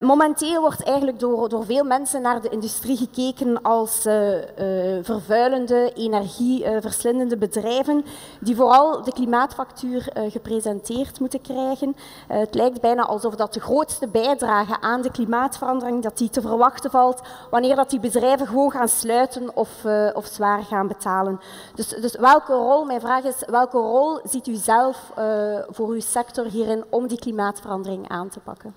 Momenteel wordt eigenlijk door veel mensen naar de industrie gekeken als vervuilende, energieverslindende bedrijven die vooral de klimaatfactuur gepresenteerd moeten krijgen. Het lijkt bijna alsof dat de grootste bijdrage aan de klimaatverandering dat die te verwachten valt wanneer dat die bedrijven gewoon gaan sluiten of zwaar gaan betalen. Dus welke rol, mijn vraag is, welke rol ziet u zelf voor uw sector hierin om die klimaatverandering aan te pakken?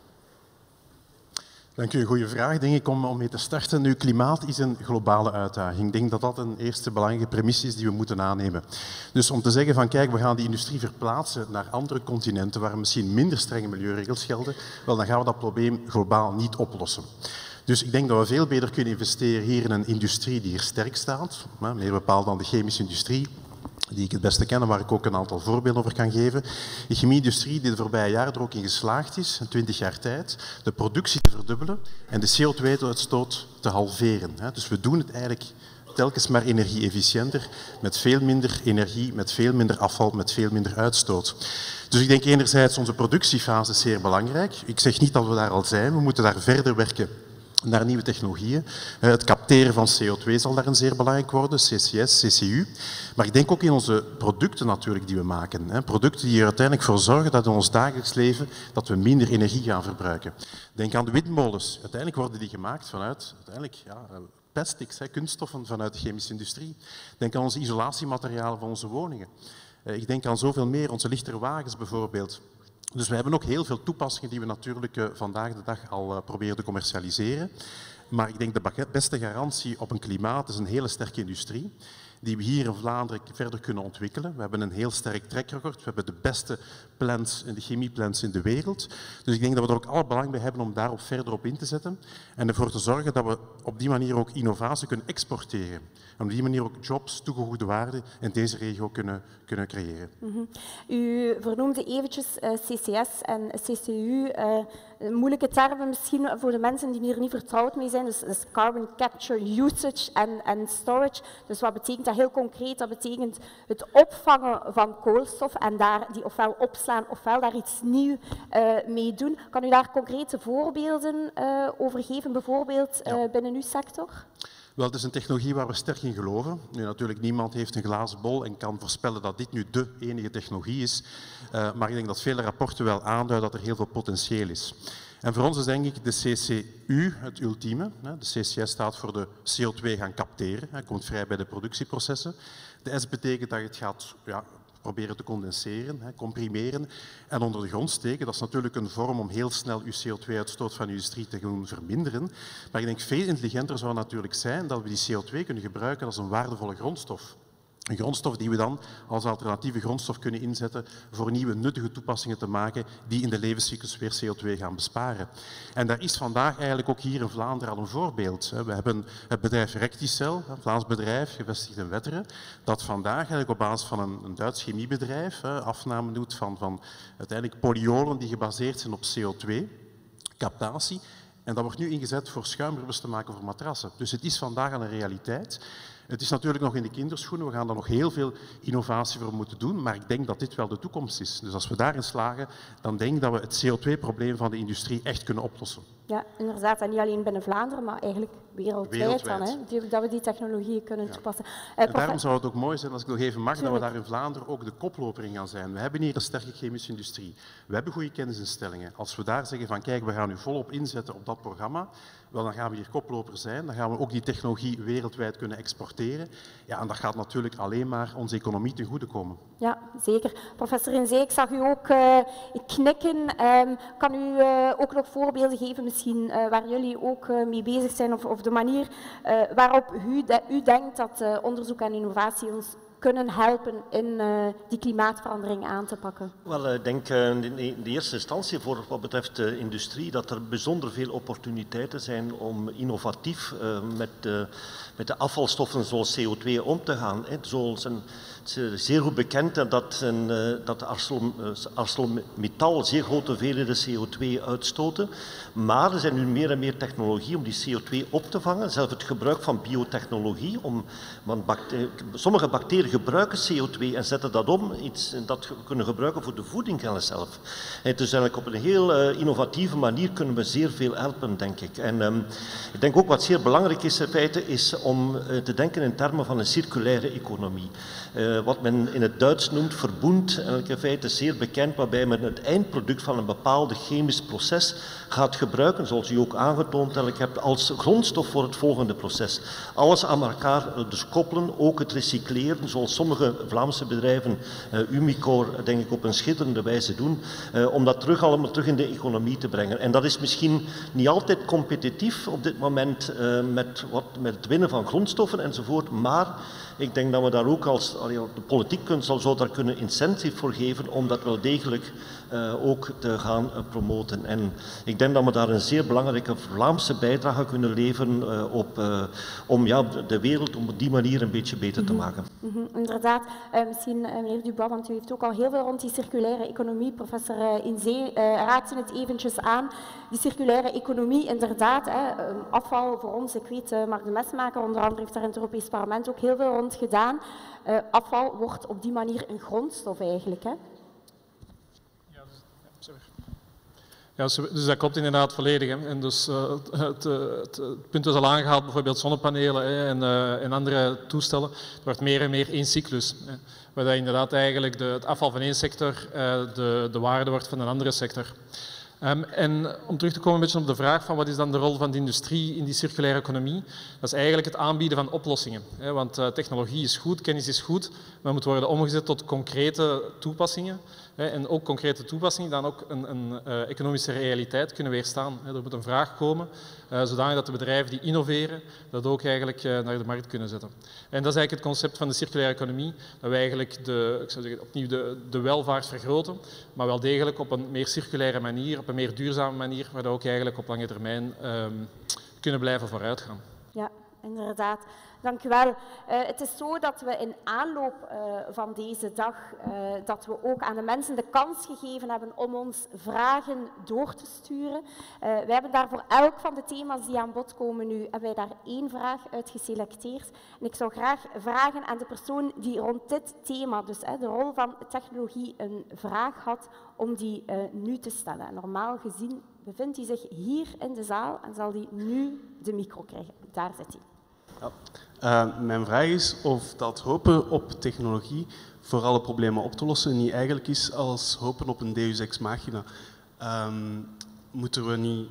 Dank u, een goede vraag, denk ik, om mee te starten. Nu, klimaat is een globale uitdaging. Ik denk dat dat een eerste belangrijke premisse is die we moeten aannemen. Dus om te zeggen van, kijk, we gaan die industrie verplaatsen naar andere continenten waar misschien minder strenge milieuregels gelden, wel, dan gaan we dat probleem globaal niet oplossen. Dus ik denk dat we veel beter kunnen investeren hier in een industrie die hier sterk staat, meer bepaald dan de chemische industrie, die ik het beste ken en waar ik ook een aantal voorbeelden over kan geven. De chemie-industrie die de voorbije jaren er ook in geslaagd is, in 20 jaar tijd, de productie te verdubbelen en de CO2-uitstoot te halveren. Dus we doen het eigenlijk telkens maar energie-efficiënter, met veel minder energie, met veel minder afval, met veel minder uitstoot. Dus ik denk enerzijds onze productiefase is zeer belangrijk. Ik zeg niet dat we daar al zijn, we moeten daar verder werken naar nieuwe technologieën. Het capteren van CO2 zal daarin zeer belangrijk worden, CCS, CCU. Maar ik denk ook in onze producten natuurlijk die we maken. Producten die er uiteindelijk voor zorgen dat in ons dagelijks leven dat we minder energie gaan verbruiken. Denk aan de windmolens. Uiteindelijk worden die gemaakt vanuit plastics, kunststoffen vanuit de chemische industrie. Denk aan onze isolatiematerialen van onze woningen. Ik denk aan zoveel meer, onze lichtere wagens bijvoorbeeld. Dus we hebben ook heel veel toepassingen die we natuurlijk vandaag de dag al proberen te commercialiseren. Maar ik denk de beste garantie op een klimaat is een hele sterke industrie die we hier in Vlaanderen verder kunnen ontwikkelen. We hebben een heel sterk track record. We hebben de beste plants, de chemieplants in de wereld. Dus ik denk dat we er ook alle belang bij hebben om daarop verder op in te zetten en ervoor te zorgen dat we op die manier ook innovatie kunnen exporteren. En op die manier ook jobs, toegevoegde waarde in deze regio kunnen creëren. U vernoemde eventjes CCS en CCU. Moeilijke termen misschien voor de mensen die hier niet vertrouwd mee zijn. Dus carbon capture, usage en storage. Dus wat betekent dat heel concreet? Dat betekent het opvangen van koolstof en daar die ofwel opslaan ofwel daar iets nieuws mee doen. Kan u daar concrete voorbeelden over geven, bijvoorbeeld binnen uw sector? Wel, het is een technologie waar we sterk in geloven. Nu, natuurlijk, niemand heeft een glazen bol en kan voorspellen dat dit nu de enige technologie is. Maar ik denk dat vele rapporten wel aanduiden dat er heel veel potentieel is. En voor ons is denk ik de CCU het ultieme. De CCS staat voor de CO2 gaan capteren. Het komt vrij bij de productieprocessen. De S betekent dat je het gaat proberen te condenseren, comprimeren en onder de grond steken. Dat is natuurlijk een vorm om heel snel uw CO2-uitstoot van uw industrie te gaan verminderen. Maar ik denk veel intelligenter zou natuurlijk zijn dat we die CO2 kunnen gebruiken als een waardevolle grondstof. Een grondstof die we dan als alternatieve grondstof kunnen inzetten voor nieuwe nuttige toepassingen te maken die in de levenscyclus weer CO2 gaan besparen. En daar is vandaag eigenlijk ook hier in Vlaanderen al een voorbeeld. We hebben het bedrijf Recticel, een Vlaams bedrijf gevestigd in Wetteren, dat vandaag eigenlijk op basis van een Duits chemiebedrijf afname doet van uiteindelijk polyolen die gebaseerd zijn op CO2-captatie. En dat wordt nu ingezet voor schuimrubbers te maken voor matrassen. Dus het is vandaag al een realiteit. Het is natuurlijk nog in de kinderschoenen, we gaan daar nog heel veel innovatie voor moeten doen, maar ik denk dat dit wel de toekomst is. Dus als we daarin slagen, dan denk ik dat we het CO2-probleem van de industrie echt kunnen oplossen. Ja, inderdaad. En niet alleen binnen Vlaanderen, maar eigenlijk wereldwijd. Dan, dat we die technologieën kunnen toepassen. En daarom zou het ook mooi zijn, als ik nog even mag, dat we daar in Vlaanderen ook de koploper in gaan zijn. We hebben hier een sterke chemische industrie. We hebben goede kennisinstellingen. Als we daar zeggen van kijk, we gaan nu volop inzetten op dat programma, wel, dan gaan we hier koploper zijn. Dan gaan we ook die technologie wereldwijd kunnen exporteren. Ja, en dat gaat natuurlijk alleen maar onze economie ten goede komen. Ja, zeker. Professor Inzee, ik zag u ook knikken. Kan u ook nog voorbeelden geven misschien waar jullie ook mee bezig zijn of de manier waarop u denkt dat onderzoek en innovatie ons kunnen helpen in die klimaatverandering aan te pakken? Wel, ik denk in de eerste instantie voor wat betreft de industrie dat er bijzonder veel opportuniteiten zijn om innovatief met de afvalstoffen zoals CO2 om te gaan. Het is zeer goed bekend dat ArcelorMittal zeer grote hoeveelheden CO2 uitstoten. Maar er zijn nu meer en meer technologie om die CO2 op te vangen. Zelfs het gebruik van biotechnologie. Want sommige bacteriën gebruiken CO2 en zetten dat om, iets dat we kunnen gebruiken voor de voeding zelf. En dus eigenlijk op een heel innovatieve manier kunnen we zeer veel helpen, denk ik. En ik denk ook wat zeer belangrijk is in feite, is om te denken in termen van een circulaire economie. Wat men in het Duits noemt verbund, eigenlijk in feite zeer bekend, waarbij men het eindproduct van een bepaalde chemisch proces gaat gebruiken, zoals u ook aangetoond hebt, als grondstof voor het volgende proces. Alles aan elkaar dus koppelen, ook het recycleren, zoals sommige Vlaamse bedrijven, Umicore, denk ik, op een schitterende wijze doen, om dat allemaal terug in de economie te brengen. En dat is misschien niet altijd competitief op dit moment met het winnen van grondstoffen enzovoort, maar ik denk dat we daar ook de politiek zou daar kunnen incentief voor geven om dat wel degelijk ook te gaan promoten. En ik denk dat we daar een zeer belangrijke Vlaamse bijdrage kunnen leveren om de wereld op die manier een beetje beter te maken. Inderdaad. Misschien meneer Dubois, want u heeft ook al heel veel rond die circulaire economie. Professor Inzee raakte het eventjes aan. Die circulaire economie, inderdaad, afval voor ons, ik weet, Mark de Mesmaker onder andere heeft daar in het Europees Parlement ook heel veel rond gedaan. Afval wordt op die manier een grondstof eigenlijk, hè? Ja, dus dat klopt inderdaad volledig. Hè. En dus, het punt is al aangehaald, bijvoorbeeld zonnepanelen en andere toestellen. Het wordt meer en meer één cyclus. Hè, waar inderdaad eigenlijk het afval van één sector de waarde wordt van een andere sector. En om terug te komen een beetje op de vraag van wat is dan de rol van de industrie in die circulaire economie, dat is eigenlijk het aanbieden van oplossingen. Hè, want technologie is goed, kennis is goed, maar moet worden omgezet tot concrete toepassingen. En ook concrete toepassingen die dan ook een economische realiteit kunnen weerstaan. Er moet een vraag komen, zodanig dat de bedrijven die innoveren, dat ook eigenlijk naar de markt kunnen zetten. En dat is eigenlijk het concept van de circulaire economie, dat wij eigenlijk ik zou zeggen, opnieuw de welvaart vergroten, maar wel degelijk op een meer circulaire manier, op een meer duurzame manier, waar we ook eigenlijk op lange termijn kunnen blijven vooruitgaan. Ja, inderdaad. Dank u wel. Het is zo dat we in aanloop van deze dag, dat we ook aan de mensen de kans gegeven hebben om ons vragen door te sturen. Wij hebben daar voor elk van de thema's die aan bod komen nu, hebben wij daar 1 vraag uit geselecteerd. En ik zou graag vragen aan de persoon die rond dit thema, dus de rol van technologie, een vraag had, om die nu te stellen. Normaal gezien bevindt hij zich hier in de zaal en zal hij nu de micro krijgen. Daar zit hij. Ja. Mijn vraag is of dat hopen op technologie voor alle problemen op te lossen niet eigenlijk is als hopen op een deus ex machina. Moeten we niet...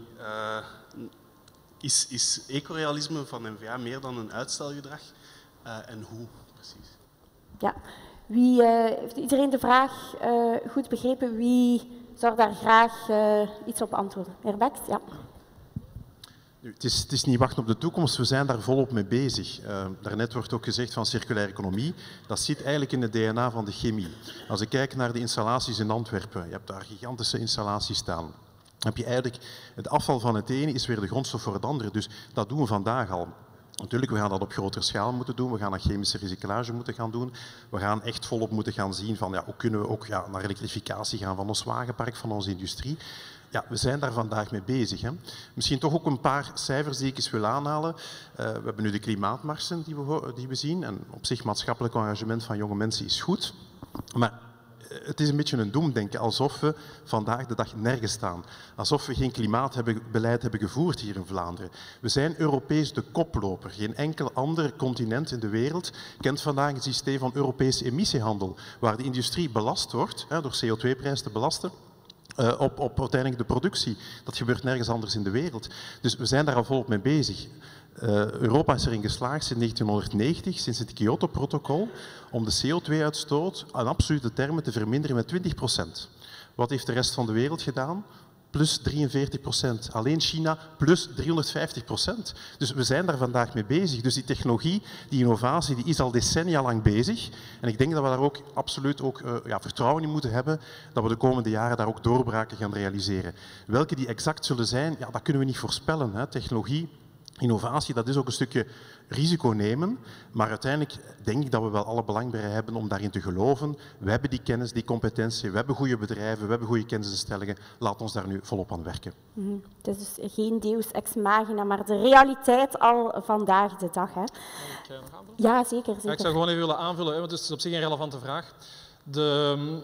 Is ecorealisme van N-VA meer dan een uitstelgedrag? En hoe precies? Ja. Heeft iedereen de vraag goed begrepen? Wie zou daar graag iets op antwoorden? Heer Beks, ja. Het is niet wachten op de toekomst, we zijn daar volop mee bezig. Daarnet wordt ook gezegd van circulaire economie, dat zit eigenlijk in het DNA van de chemie. Als ik kijk naar de installaties in Antwerpen, je hebt daar gigantische installaties staan. Dan heb je eigenlijk het afval van het ene is weer de grondstof voor het andere, dus dat doen we vandaag al. Natuurlijk, we gaan dat op grotere schaal moeten doen, we gaan naar chemische recyclage moeten gaan doen, we gaan echt volop moeten gaan zien van hoe kunnen we ook naar elektrificatie gaan van ons wagenpark, van onze industrie. Ja, we zijn daar vandaag mee bezig. Hè. Misschien toch ook een paar cijfers die ik eens wil aanhalen. We hebben nu de klimaatmarsen die we zien. En op zich maatschappelijk engagement van jonge mensen is goed. Maar het is een beetje een doemdenken, alsof we vandaag de dag nergens staan. Alsof we geen klimaatbeleid hebben gevoerd hier in Vlaanderen. We zijn Europees de koploper. Geen enkel ander continent in de wereld kent vandaag een systeem van Europese emissiehandel, waar de industrie belast wordt, door CO2-prijs te belasten. Op uiteindelijk de productie. Dat gebeurt nergens anders in de wereld. Dus we zijn daar al volop mee bezig. Europa is erin geslaagd sinds 1990, sinds het Kyoto-protocol, om de CO2-uitstoot in absolute termen te verminderen met 20%. Wat heeft de rest van de wereld gedaan? Plus 43%. Alleen China plus 350%. Dus we zijn daar vandaag mee bezig. Dus die technologie, die innovatie, die is al decennia lang bezig. En ik denk dat we daar ook absoluut ook, vertrouwen in moeten hebben dat we de komende jaren daar ook doorbraken gaan realiseren. Welke die exact zullen zijn, dat kunnen we niet voorspellen. Hè. Technologie Innovatie, dat is ook een stukje risico nemen, maar uiteindelijk denk ik dat we wel alle belang bij hebben om daarin te geloven. We hebben die kennis, die competentie, we hebben goede bedrijven, we hebben goede kennisinstellingen. Laat ons daar nu volop aan werken. Het is dus geen deus ex machina, maar de realiteit al vandaag de dag. Hè. Ja, zeker. Ja, ik zou gewoon even willen aanvullen, want het is op zich een relevante vraag. De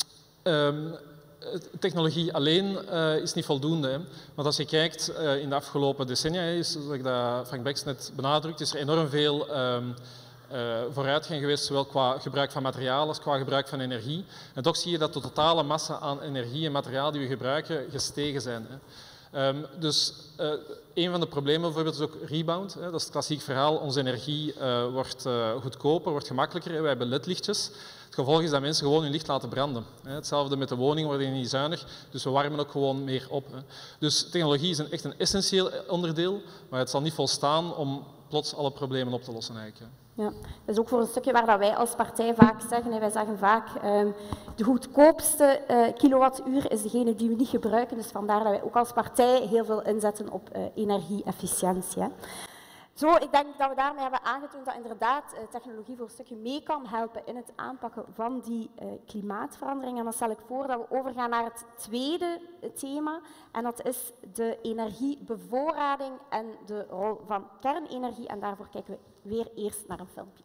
technologie alleen is niet voldoende. Hè. Want als je kijkt in de afgelopen decennia, zoals dat Frank Becks net benadrukt, is er enorm veel vooruitgang geweest, zowel qua gebruik van materiaal als qua gebruik van energie. En toch zie je dat de totale massa aan energie en materiaal die we gebruiken gestegen zijn. Hè. Dus een van de problemen bijvoorbeeld is ook rebound. Hè. Dat is het klassiek verhaal. Onze energie wordt goedkoper, wordt gemakkelijker. We hebben ledlichtjes. Het gevolg is dat mensen gewoon hun licht laten branden. Hetzelfde met de woning, worden niet zuinig, dus we warmen ook gewoon meer op. Dus technologie is echt een essentieel onderdeel, maar het zal niet volstaan om plots alle problemen op te lossen eigenlijk. Ja, dat is ook voor een stukje waar dat wij als partij vaak zeggen. Wij zeggen vaak, de goedkoopste kilowattuur is degene die we niet gebruiken. Dus vandaar dat wij ook als partij heel veel inzetten op energie-efficiëntie. Zo, ik denk dat we daarmee hebben aangetoond dat inderdaad technologie voor een stukje mee kan helpen in het aanpakken van die klimaatverandering. En dan stel ik voor dat we overgaan naar het tweede thema. En dat is de energiebevoorrading en de rol van kernenergie. En daarvoor kijken we weer eerst naar een filmpje.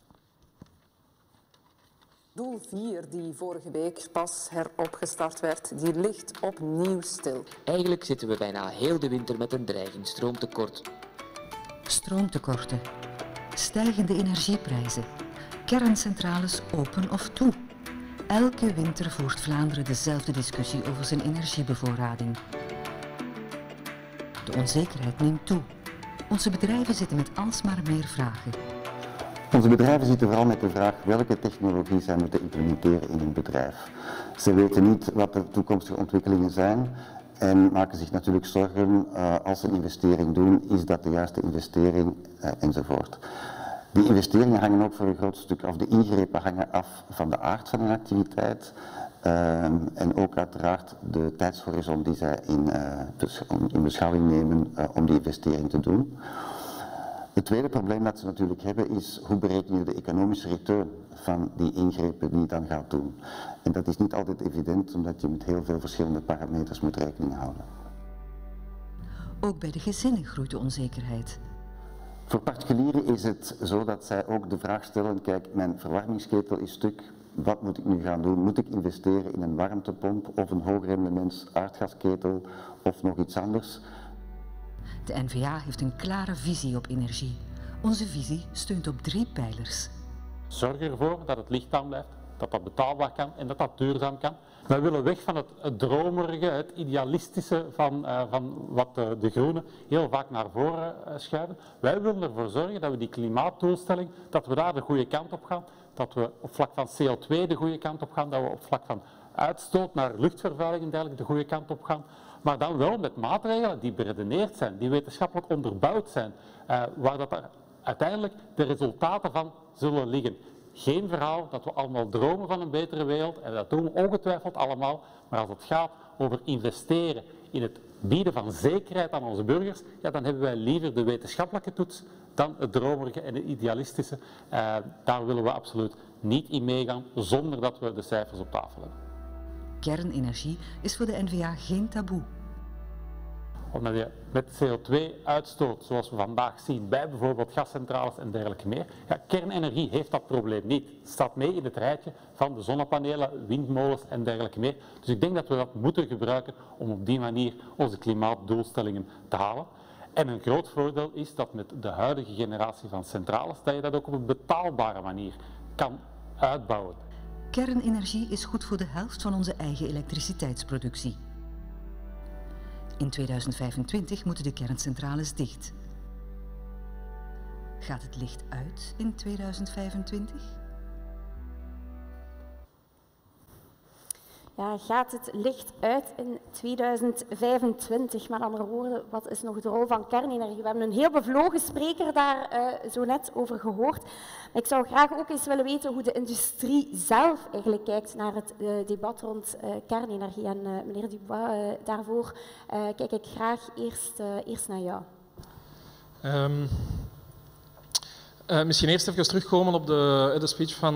Doel 4, die vorige week pas heropgestart werd, die ligt opnieuw stil. Eigenlijk zitten we bijna heel de winter met een dreigend stroomtekort. Stroomtekorten, stijgende energieprijzen, kerncentrales open of toe. Elke winter voert Vlaanderen dezelfde discussie over zijn energiebevoorrading. De onzekerheid neemt toe. Onze bedrijven zitten met alsmaar meer vragen. Onze bedrijven zitten vooral met de vraag welke technologie zij moeten implementeren in hun bedrijf. Ze weten niet wat de toekomstige ontwikkelingen zijn. En maken zich natuurlijk zorgen als ze een investering doen, is dat de juiste investering enzovoort. Die investeringen hangen ook voor een groot stuk af, de ingrepen hangen af van de aard van een activiteit en ook uiteraard de tijdshorizon die zij in beschouwing nemen om die investering te doen. Het tweede probleem dat ze natuurlijk hebben is hoe bereken je de economische return van die ingrepen die je dan gaat doen. En dat is niet altijd evident omdat je met heel veel verschillende parameters moet rekening houden. Ook bij de gezinnen groeit de onzekerheid. Voor particulieren is het zo dat zij ook de vraag stellen, kijk, mijn verwarmingsketel is stuk, wat moet ik nu gaan doen? Moet ik investeren in een warmtepomp of een hoogrendements aardgasketel of nog iets anders? De N-VA heeft een klare visie op energie. Onze visie steunt op 3 pijlers. Zorg ervoor dat het licht aan blijft, dat dat betaalbaar kan en dat dat duurzaam kan. Wij willen weg van het dromerige, het idealistische van wat de groenen heel vaak naar voren schuiven. Wij willen ervoor zorgen dat we die klimaatdoelstelling, dat we daar de goede kant op gaan. Dat we op vlak van CO2 de goede kant op gaan, dat we op vlak van uitstoot naar luchtvervuiling en dergelijke de goede kant op gaan. Maar dan wel met maatregelen die beredeneerd zijn, die wetenschappelijk onderbouwd zijn, waar dat er uiteindelijk de resultaten van zullen liggen. Geen verhaal dat we allemaal dromen van een betere wereld, en dat doen we ongetwijfeld allemaal, maar als het gaat over investeren in het bieden van zekerheid aan onze burgers, ja, dan hebben wij liever de wetenschappelijke toets dan het dromerige en het idealistische. Daar willen we absoluut niet in meegaan, zonder dat we de cijfers op tafel hebben. Kernenergie is voor de N-VA geen taboe. Omdat je met CO2-uitstoot, zoals we vandaag zien bij bijvoorbeeld gascentrales en dergelijke meer, ja, kernenergie heeft dat probleem niet. Het staat mee in het rijtje van de zonnepanelen, windmolens en dergelijke meer. Dus ik denk dat we dat moeten gebruiken om op die manier onze klimaatdoelstellingen te halen. En een groot voordeel is dat met de huidige generatie van centrales, dat je dat ook op een betaalbare manier kan uitbouwen. Kernenergie is goed voor de helft van onze eigen elektriciteitsproductie. In 2025 moeten de kerncentrales dicht. Gaat het licht uit in 2025? Ja, gaat het licht uit in 2025? Met andere woorden, wat is nog de rol van kernenergie? We hebben een heel bevlogen spreker daar zo net over gehoord. Maar ik zou graag ook eens willen weten hoe de industrie zelf eigenlijk kijkt naar het debat rond kernenergie. En meneer Dubois, daarvoor kijk ik graag eerst naar jou. Misschien eerst even terugkomen op de speech van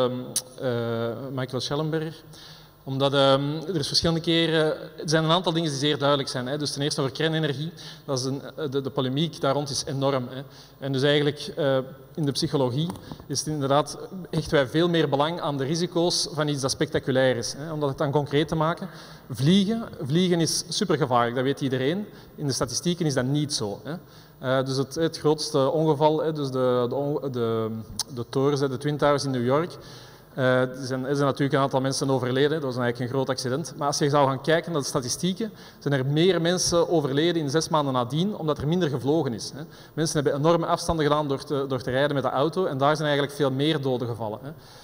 Michael Schellenberger. Omdat er is verschillende keren... Er zijn een aantal dingen die zeer duidelijk zijn. Hè. Dus ten eerste over kernenergie. Dat is de polemiek daar rond is enorm. Hè. En dus eigenlijk in de psychologie is het inderdaad... hechten wij veel meer belang aan de risico's van iets dat spectaculair is. Hè. Om dat dan concreet te maken. Vliegen is supergevaarlijk, dat weet iedereen. In de statistieken is dat niet zo. Hè. Dus het grootste ongeval, dus de torens, de Twin Towers in New York... Er zijn natuurlijk een aantal mensen overleden, dat was eigenlijk een groot accident. Maar als je zou gaan kijken naar de statistieken, zijn er meer mensen overleden in 6 maanden nadien, omdat er minder gevlogen is. Mensen hebben enorme afstanden gedaan door te rijden met de auto en daar zijn eigenlijk veel meer doden gevallen.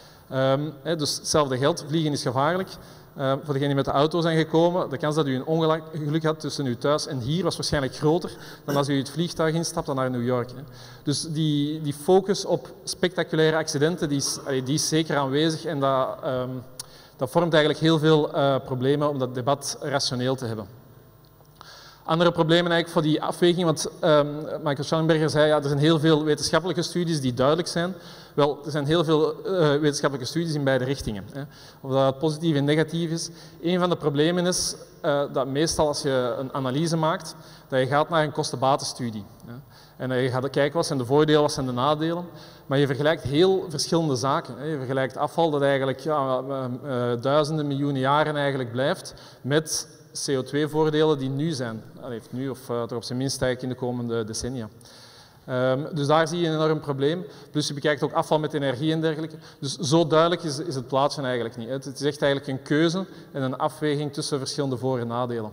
Dus hetzelfde geldt, vliegen is gevaarlijk. Voor degenen die met de auto zijn gekomen, de kans dat u een ongeluk had tussen uw thuis en hier was waarschijnlijk groter dan als u het vliegtuig instapt naar New York. Dus die focus op spectaculaire accidenten die is zeker aanwezig en dat vormt eigenlijk heel veel problemen om dat debat rationeel te hebben. Andere problemen eigenlijk voor die afweging, want Michael Schellenberger zei ja, er zijn heel veel wetenschappelijke studies die duidelijk zijn. Wel, er zijn heel veel wetenschappelijke studies in beide richtingen. Hè. Of dat positief en negatief is. Een van de problemen is dat meestal als je een analyse maakt, dat je gaat naar een kosten-batenstudie. En je gaat kijken wat zijn de voordelen, wat zijn de nadelen. Maar je vergelijkt heel verschillende zaken. Hè. Je vergelijkt afval dat eigenlijk duizenden, miljoenen jaren eigenlijk blijft met CO2-voordelen die nu zijn. Nu of toch op zijn minst eigenlijk in de komende decennia. Dus daar zie je een enorm probleem. Plus je bekijkt ook afval met energie en dergelijke. Dus zo duidelijk is het plaatje eigenlijk niet. Het is echt eigenlijk een keuze en een afweging tussen verschillende voor- en nadelen.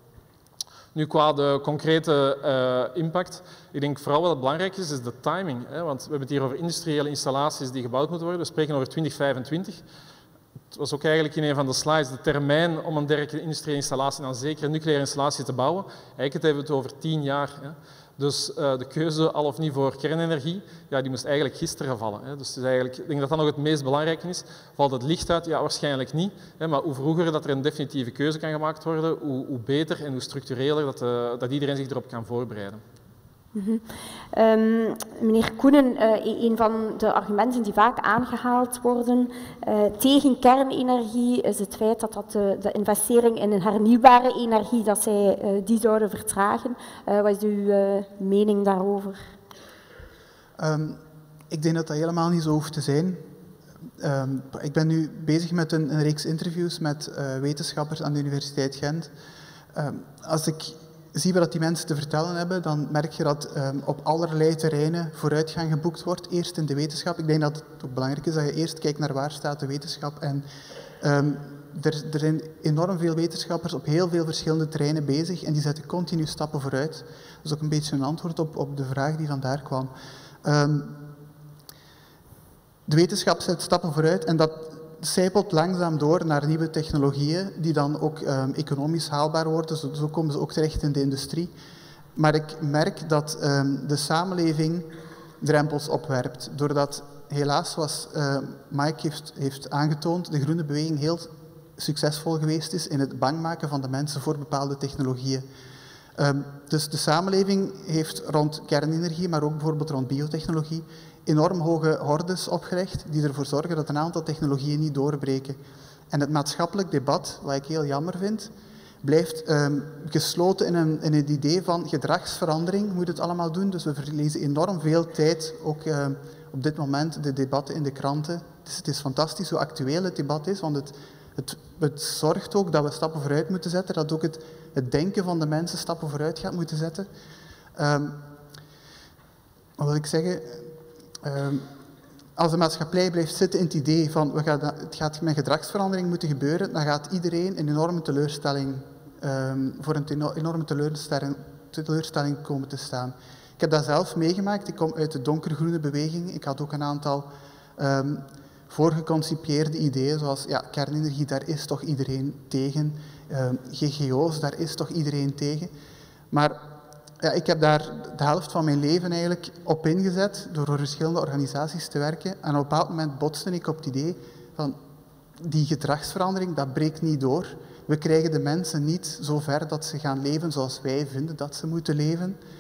Nu qua de concrete impact, ik denk vooral wat belangrijk is de timing. Want we hebben het hier over industriële installaties die gebouwd moeten worden. We spreken over 2025. Het was ook eigenlijk in een van de slides de termijn om een dergelijke industriële installatie, en dan zeker een nucleaire installatie, te bouwen. Eigenlijk hebben we het over 10 jaar. Dus de keuze al of niet voor kernenergie, ja, die moest eigenlijk gisteren vallen. Dus het is eigenlijk, ik denk dat dat nog het meest belangrijke is. Valt het licht uit? Ja, waarschijnlijk niet. Maar hoe vroeger dat er een definitieve keuze kan gemaakt worden, hoe beter en hoe structureler dat iedereen zich erop kan voorbereiden. Meneer Koenen, een van de argumenten die vaak aangehaald worden tegen kernenergie is het feit dat de investering in een hernieuwbare energie, dat zij die zouden vertragen. Wat is uw mening daarover? Ik denk dat dat helemaal niet zo hoeft te zijn. Ik ben nu bezig met een reeks interviews met wetenschappers aan de Universiteit Gent. Als ik zie wat die mensen te vertellen hebben, dan merk je dat op allerlei terreinen vooruitgang geboekt wordt. Eerst in de wetenschap. Ik denk dat het ook belangrijk is dat je eerst kijkt naar waar staat de wetenschap. En er zijn enorm veel wetenschappers op heel veel verschillende terreinen bezig en die zetten continu stappen vooruit. Dat is ook een beetje een antwoord op de vraag die vandaar kwam. De wetenschap zet stappen vooruit en dat sijpelt langzaam door naar nieuwe technologieën die dan ook economisch haalbaar worden. Zo komen ze ook terecht in de industrie. Maar ik merk dat de samenleving drempels opwerpt. Doordat helaas, zoals Mike heeft aangetoond, de groene beweging heel succesvol geweest is in het bang maken van de mensen voor bepaalde technologieën. Dus de samenleving heeft rond kernenergie, maar ook bijvoorbeeld rond biotechnologie, enorm hoge hordes opgelegd die ervoor zorgen dat een aantal technologieën niet doorbreken. En het maatschappelijk debat, wat ik heel jammer vind, blijft gesloten in het idee van gedragsverandering moet het allemaal doen. Dus we verliezen enorm veel tijd, ook op dit moment de debatten in de kranten. Dus het is fantastisch hoe actueel het debat is, want het zorgt ook dat we stappen vooruit moeten zetten, dat ook het denken van de mensen stappen vooruit gaat moeten zetten. Wat wil ik zeggen? Als de maatschappij blijft zitten in het idee van het gaat met gedragsverandering moeten gebeuren, dan gaat iedereen een enorme teleurstelling, voor een enorme teleurstelling komen te staan. Ik heb dat zelf meegemaakt. Ik kom uit de donkergroene beweging. Ik had ook een aantal voorgeconcipieerde ideeën, zoals ja, kernenergie, daar is toch iedereen tegen. GGO's, daar is toch iedereen tegen. Maar ja, ik heb daar de helft van mijn leven eigenlijk op ingezet door voor verschillende organisaties te werken. En op een bepaald moment botste ik op het idee van die gedragsverandering, dat breekt niet door. We krijgen de mensen niet zo ver dat ze gaan leven zoals wij vinden dat ze moeten leven.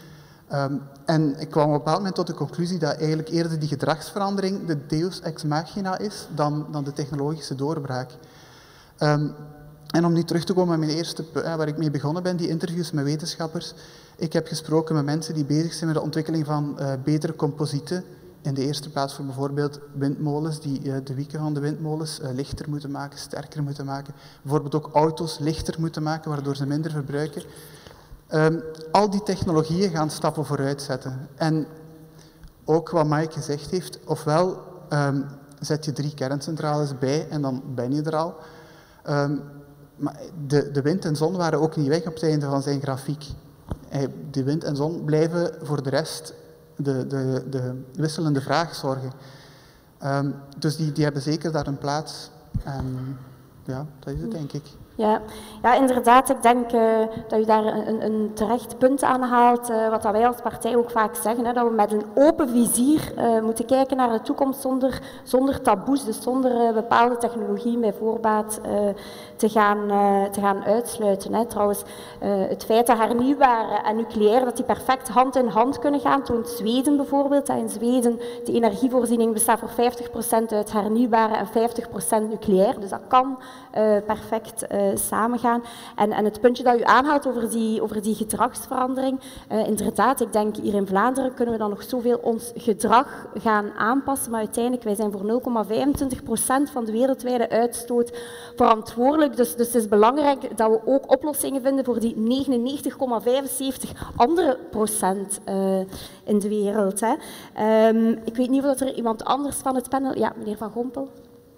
En ik kwam op een bepaald moment tot de conclusie dat eigenlijk eerder die gedragsverandering de deus ex machina is dan de technologische doorbraak. En om nu terug te komen met mijn eerste punt, waar ik mee begonnen ben, die interviews met wetenschappers. Ik heb gesproken met mensen die bezig zijn met de ontwikkeling van betere composieten. In de eerste plaats voor bijvoorbeeld windmolens, die de wieken van de windmolens lichter moeten maken, sterker moeten maken. Bijvoorbeeld ook auto's lichter moeten maken, waardoor ze minder verbruiken. Al die technologieën gaan stappen vooruit zetten. En ook wat Mike gezegd heeft, ofwel zet je 3 kerncentrales bij en dan ben je er al. Maar de wind en zon waren ook niet weg op het einde van zijn grafiek. De wind en zon blijven voor de rest de wisselende vraag zorgen. Dus die hebben zeker daar een plaats. En ja, dat is het, denk ik. Ja, inderdaad. Ik denk dat u daar een terecht punt aanhaalt. Wat dat wij als partij ook vaak zeggen, dat we met een open vizier moeten kijken naar de toekomst zonder taboes, dus zonder bepaalde technologieën bij voorbaat te gaan uitsluiten. Trouwens, het feit dat hernieuwbare en nucleair dat die perfect hand in hand kunnen gaan, toont Zweden bijvoorbeeld. In Zweden de energievoorziening bestaat voor 50% uit hernieuwbare en 50% nucleair. Dus dat kan perfect samengaan. En het puntje dat u aanhaalt over die gedragsverandering, inderdaad, ik denk hier in Vlaanderen kunnen we dan nog zoveel ons gedrag gaan aanpassen, maar uiteindelijk, wij zijn voor 0,25% van de wereldwijde uitstoot verantwoordelijk. Dus het is belangrijk dat we ook oplossingen vinden voor die 99,75 andere procent in de wereld. Ik weet niet of er iemand anders van het panel... Ja, meneer Van Gompel.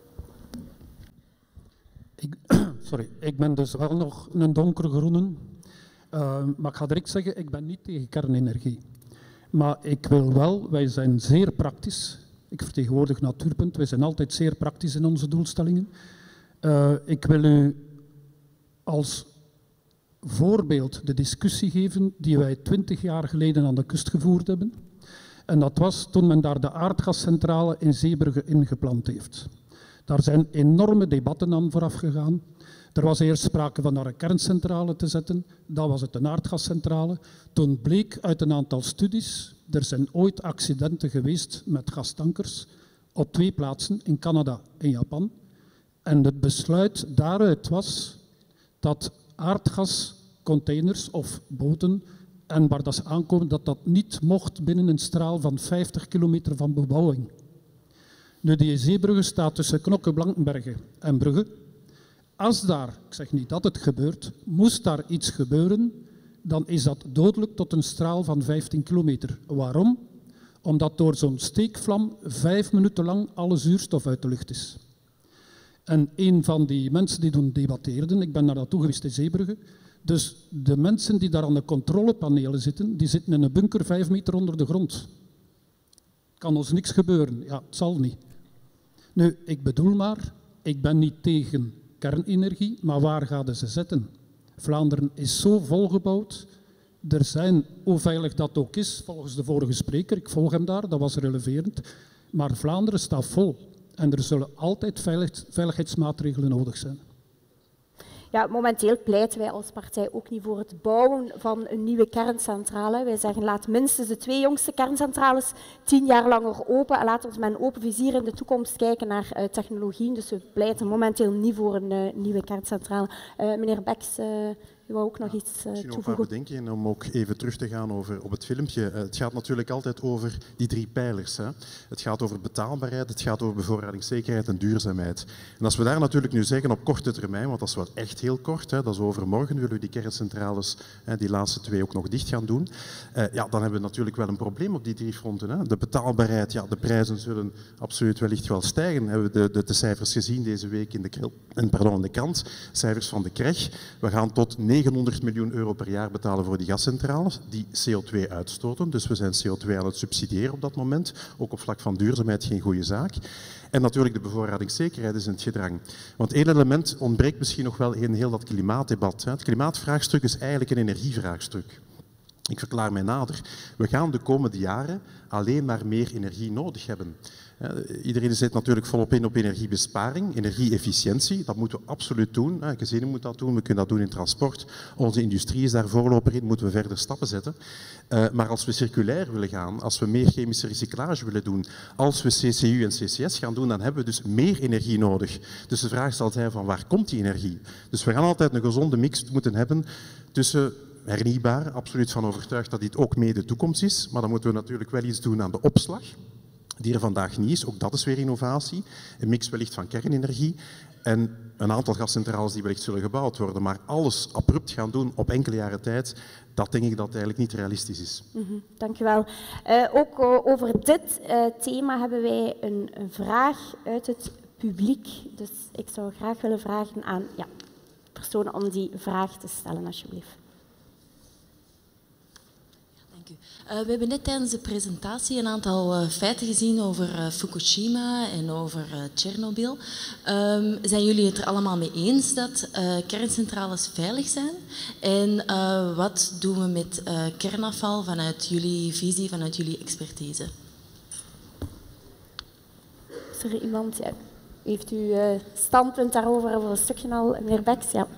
Ik ben dus wel nog een donkergroene, maar ik ga direct zeggen, ik ben niet tegen kernenergie. Maar ik wil wel, wij zijn zeer praktisch, ik vertegenwoordig Natuurpunt, wij zijn altijd zeer praktisch in onze doelstellingen. Ik wil u als voorbeeld de discussie geven die wij 20 jaar geleden aan de kust gevoerd hebben. En dat was toen men daar de aardgascentrale in Zeebrugge ingeplant heeft. Daar zijn enorme debatten aan vooraf gegaan. Er was eerst sprake van naar een kerncentrale te zetten, dan was het een aardgascentrale. Toen bleek uit een aantal studies, er zijn ooit accidenten geweest met gastankers op 2 plaatsen, in Canada en Japan. En het besluit daaruit was dat aardgascontainers of boten, en waar dat ze aankomen, dat niet mocht binnen een straal van 50 kilometer van bebouwing. Nu, die Zeebrugge staat tussen Knokke, Blankenberge en Brugge. Als daar, ik zeg niet dat het gebeurt, moest daar iets gebeuren, dan is dat dodelijk tot een straal van 15 kilometer. Waarom? Omdat door zo'n steekvlam 5 minuten lang alle zuurstof uit de lucht is. En een van die mensen die toen debatteerden, ik ben naar naartoe geweest in Zeebrugge, dus de mensen die daar aan de controlepanelen zitten, die zitten in een bunker 5 meter onder de grond. Kan ons niks gebeuren. Ja, het zal niet. Nu, ik bedoel maar, ik ben niet tegen kernenergie, maar waar gaan ze zetten? Vlaanderen is zo volgebouwd. Er zijn, hoe veilig dat ook is, volgens de vorige spreker, ik volg hem daar, dat was releverend, maar Vlaanderen staat vol. En er zullen altijd veiligheidsmaatregelen nodig zijn. Ja, momenteel pleiten wij als partij ook niet voor het bouwen van een nieuwe kerncentrale. Wij zeggen, laat minstens de 2 jongste kerncentrales 10 jaar langer open en laat ons met een open vizier in de toekomst kijken naar technologieën. Dus we pleiten momenteel niet voor een nieuwe kerncentrale. Meneer Beks, u wou ook nog iets toevoegen? Nog een paar bedenkingen om ook even terug te gaan op het filmpje. Het gaat natuurlijk altijd over die 3 pijlers. Hè. Het gaat over betaalbaarheid, het gaat over bevoorradingszekerheid en duurzaamheid. En als we daar natuurlijk nu zeggen op korte termijn, want dat is wel echt heel kort, hè, dat is overmorgen, willen we die kerncentrales, die laatste 2 ook nog dicht gaan doen, ja, dan hebben we natuurlijk wel een probleem op die 3 fronten. Hè. De betaalbaarheid, ja, de prijzen zullen absoluut wellicht wel stijgen. Hebben we de cijfers gezien deze week in de krant, cijfers van de KREG. We gaan tot 900 miljoen euro per jaar betalen voor die gascentrales die CO2 uitstoten. Dus we zijn CO2 aan het subsidiëren op dat moment. Ook op vlak van duurzaamheid geen goede zaak. En natuurlijk de bevoorradingszekerheid is in het gedrang. Want 1 element ontbreekt misschien nog wel in heel dat klimaatdebat. Het klimaatvraagstuk is eigenlijk een energievraagstuk. Ik verklaar mij nader. We gaan de komende jaren alleen maar meer energie nodig hebben. Iedereen zet natuurlijk volop in op energiebesparing, energie-efficiëntie. Dat moeten we absoluut doen. Gezinnen moeten dat doen, we kunnen dat doen in transport. Onze industrie is daar voorloper in, moeten we verder stappen zetten. Maar als we circulair willen gaan, als we meer chemische recyclage willen doen, als we CCU en CCS gaan doen, dan hebben we dus meer energie nodig. Dus de vraag zal zijn van waar komt die energie? Dus we gaan altijd een gezonde mix moeten hebben tussen hernieuwbaar, absoluut van overtuigd dat dit ook mee de toekomst is, maar dan moeten we natuurlijk wel iets doen aan de opslag, die er vandaag niet is. Ook dat is weer innovatie. Een mix wellicht van kernenergie en een aantal gascentrales die wellicht zullen gebouwd worden. Maar alles abrupt gaan doen op enkele jaren tijd, dat denk ik dat eigenlijk niet realistisch is. Dank u wel. Ook over dit thema hebben wij een vraag uit het publiek. Dus ik zou graag willen vragen aan personen om die vraag te stellen, alsjeblieft. We hebben net tijdens de presentatie een aantal feiten gezien over Fukushima en over Tsjernobyl. Zijn jullie het er allemaal mee eens dat kerncentrales veilig zijn? En wat doen we met kernafval vanuit jullie visie, vanuit jullie expertise? Is er iemand? Ja. Heeft u standpunt daarover over een stukje al, meneer Beks? Ja.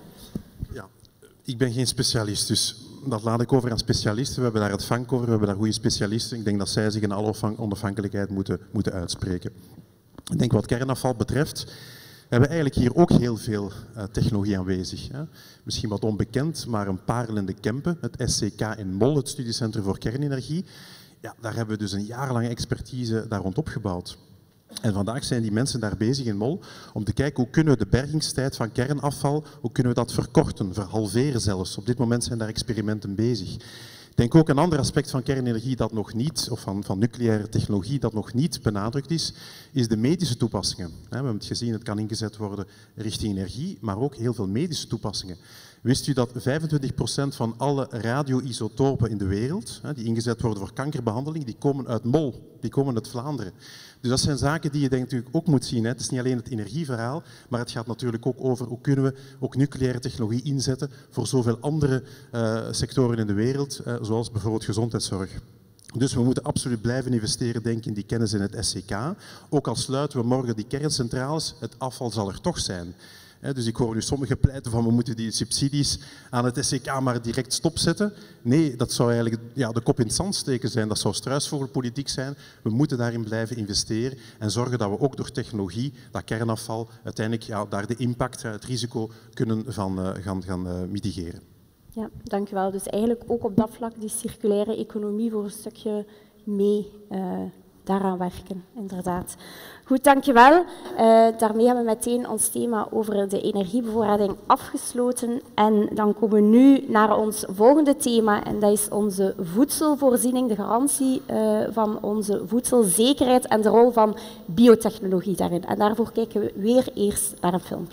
Ik ben geen specialist, dus dat laat ik over aan specialisten. We hebben daar het vank over, we hebben daar goede specialisten. Ik denk dat zij zich in alle onafhankelijkheid moeten uitspreken. Ik denk wat kernafval betreft, we hebben eigenlijk hier ook heel veel technologie aanwezig. Hè. Misschien wat onbekend, maar een parel in de Kempen, het SCK in Mol, het Studiecentrum voor Kernenergie. Ja, daar hebben we dus een jarenlange expertise daar rond opgebouwd. En vandaag zijn die mensen daar bezig in Mol om te kijken hoe kunnen we de bergingstijd van kernafval, hoe kunnen we dat verkorten, verhalveren zelfs. Op dit moment zijn daar experimenten bezig. Ik denk ook een ander aspect van kernenergie dat nog niet, of van nucleaire technologie dat nog niet benadrukt is de medische toepassingen. We hebben het gezien, het kan ingezet worden richting energie, maar ook heel veel medische toepassingen. Wist u dat 25% van alle radioisotopen in de wereld, die ingezet worden voor kankerbehandeling, die komen uit Mol, die komen uit Vlaanderen. Dus dat zijn zaken die je natuurlijk ook moet zien. Het is niet alleen het energieverhaal, maar het gaat natuurlijk ook over hoe kunnen we ook nucleaire technologie inzetten voor zoveel andere sectoren in de wereld, zoals bijvoorbeeld gezondheidszorg. Dus we moeten absoluut blijven investeren, denk ik, in die kennis in het SCK. Ook al sluiten we morgen die kerncentrales, het afval zal er toch zijn. Dus ik hoor nu sommigen pleiten van we moeten die subsidies aan het SCK maar direct stopzetten. Nee, dat zou eigenlijk de kop in het zand steken zijn. Dat zou struisvogelpolitiek zijn. We moeten daarin blijven investeren en zorgen dat we ook door technologie, dat kernafval, uiteindelijk daar de impact, het risico kunnen gaan mitigeren. Ja, dank u wel. Dus eigenlijk ook op dat vlak die circulaire economie voor een stukje mee daaraan werken, inderdaad. Goed, dankjewel. Daarmee hebben we meteen ons thema over de energiebevoorrading afgesloten. En dan komen we nu naar ons volgende thema. En dat is onze voedselvoorziening, de garantie van onze voedselzekerheid en de rol van biotechnologie daarin. En daarvoor kijken we weer eerst naar een filmpje.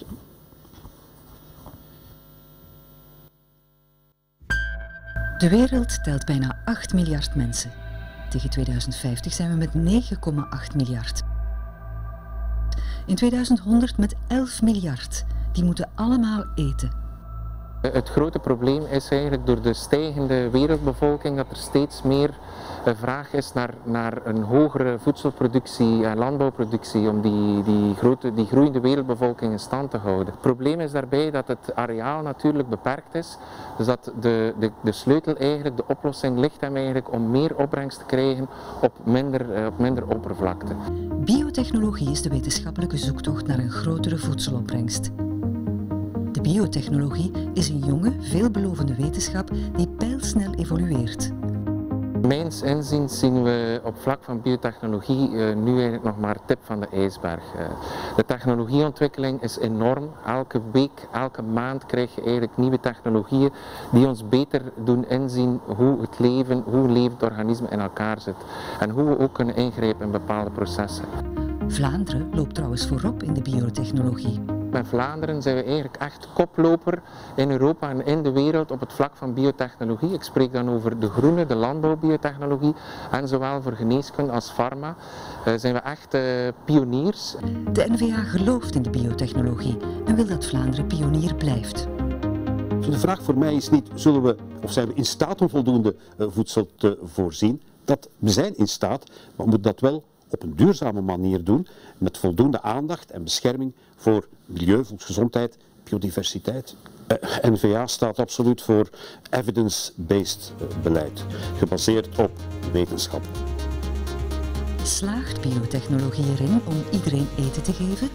De wereld telt bijna 8 miljard mensen. Tegen 2050 zijn we met 9,8 miljard. In 2100 met 11 miljard. Die moeten allemaal eten. Het grote probleem is eigenlijk door de stijgende wereldbevolking dat er steeds meer vraag is naar een hogere voedselproductie en landbouwproductie om die groeiende wereldbevolking in stand te houden. Het probleem is daarbij dat het areaal natuurlijk beperkt is, dus dat de sleutel eigenlijk, de oplossing ligt hem eigenlijk om meer opbrengst te krijgen op minder oppervlakte. Biotechnologie is de wetenschappelijke zoektocht naar een grotere voedselopbrengst. De biotechnologie is een jonge, veelbelovende wetenschap die pijlsnel evolueert. Mijns inziens zien we op vlak van biotechnologie nu eigenlijk nog maar tip van de ijsberg. De technologieontwikkeling is enorm. Elke week, elke maand krijg je eigenlijk nieuwe technologieën die ons beter doen inzien hoe een levend organisme in elkaar zit. En hoe we ook kunnen ingrijpen in bepaalde processen. Vlaanderen loopt trouwens voorop in de biotechnologie. Met Vlaanderen zijn we eigenlijk echt koploper in Europa en in de wereld op het vlak van biotechnologie. Ik spreek dan over de groene, de landbouwbiotechnologie en zowel voor geneeskunde als farma zijn we echt pioniers. De N-VA gelooft in de biotechnologie en wil dat Vlaanderen pionier blijft. Dus de vraag voor mij is niet, zijn we in staat om voldoende voedsel te voorzien? We zijn in staat, maar we moeten dat wel op een duurzame manier doen, met voldoende aandacht en bescherming voor milieu, volksgezondheid, biodiversiteit. N-VA staat absoluut voor evidence-based beleid, gebaseerd op wetenschap. Slaagt biotechnologie erin om iedereen eten te geven?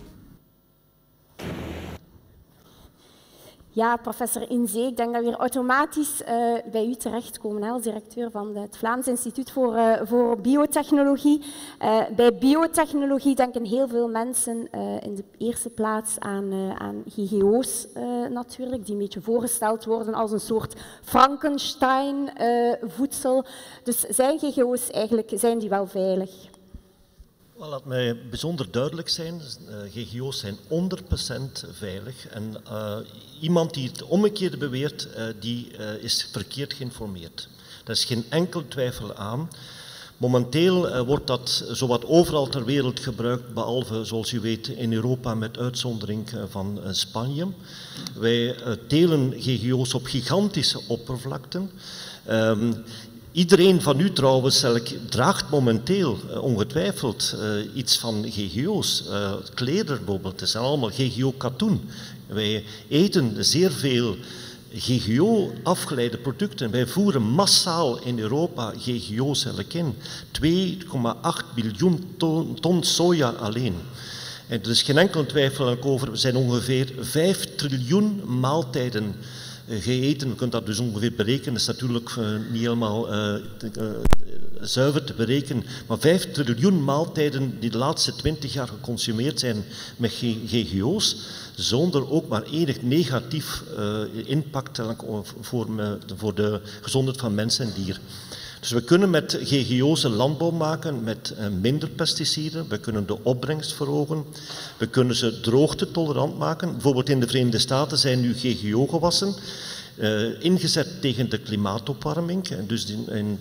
Ja, professor Inzee, ik denk dat we hier automatisch bij u terechtkomen als directeur van het Vlaams Instituut voor Biotechnologie. Bij biotechnologie denken heel veel mensen in de eerste plaats aan GGO's natuurlijk, die een beetje voorgesteld worden als een soort Frankenstein-voedsel. Dus zijn GGO's eigenlijk, zijn die wel veilig? Laat mij bijzonder duidelijk zijn, GGO's zijn 100% veilig en iemand die het omgekeerde beweert, die is verkeerd geïnformeerd. Daar is geen enkel twijfel aan. Momenteel wordt dat zowat overal ter wereld gebruikt, behalve, zoals u weet, in Europa met uitzondering van Spanje. Wij telen GGO's op gigantische oppervlakten. Iedereen van u trouwens draagt momenteel ongetwijfeld iets van GGO's. Kleder bijvoorbeeld, het zijn allemaal GGO-katoen. Wij eten zeer veel GGO-afgeleide producten. Wij voeren massaal in Europa GGO's in. 2,8 biljoen ton soja alleen. En er is geen enkel twijfel over, we zijn ongeveer 5 triljoen maaltijden gegeten. Je kunt dat dus ongeveer berekenen, dat is natuurlijk niet helemaal zuiver te berekenen, maar 5 triljoen maaltijden die de laatste 20 jaar geconsumeerd zijn met GGO's, zonder ook maar enig negatief impact voor de gezondheid van mens en dier. Dus we kunnen met GGO's een landbouw maken met minder pesticiden, we kunnen de opbrengst verhogen, we kunnen ze droogtetolerant maken. Bijvoorbeeld in de Verenigde Staten zijn nu GGO-gewassen ingezet tegen de klimaatopwarming. Dus in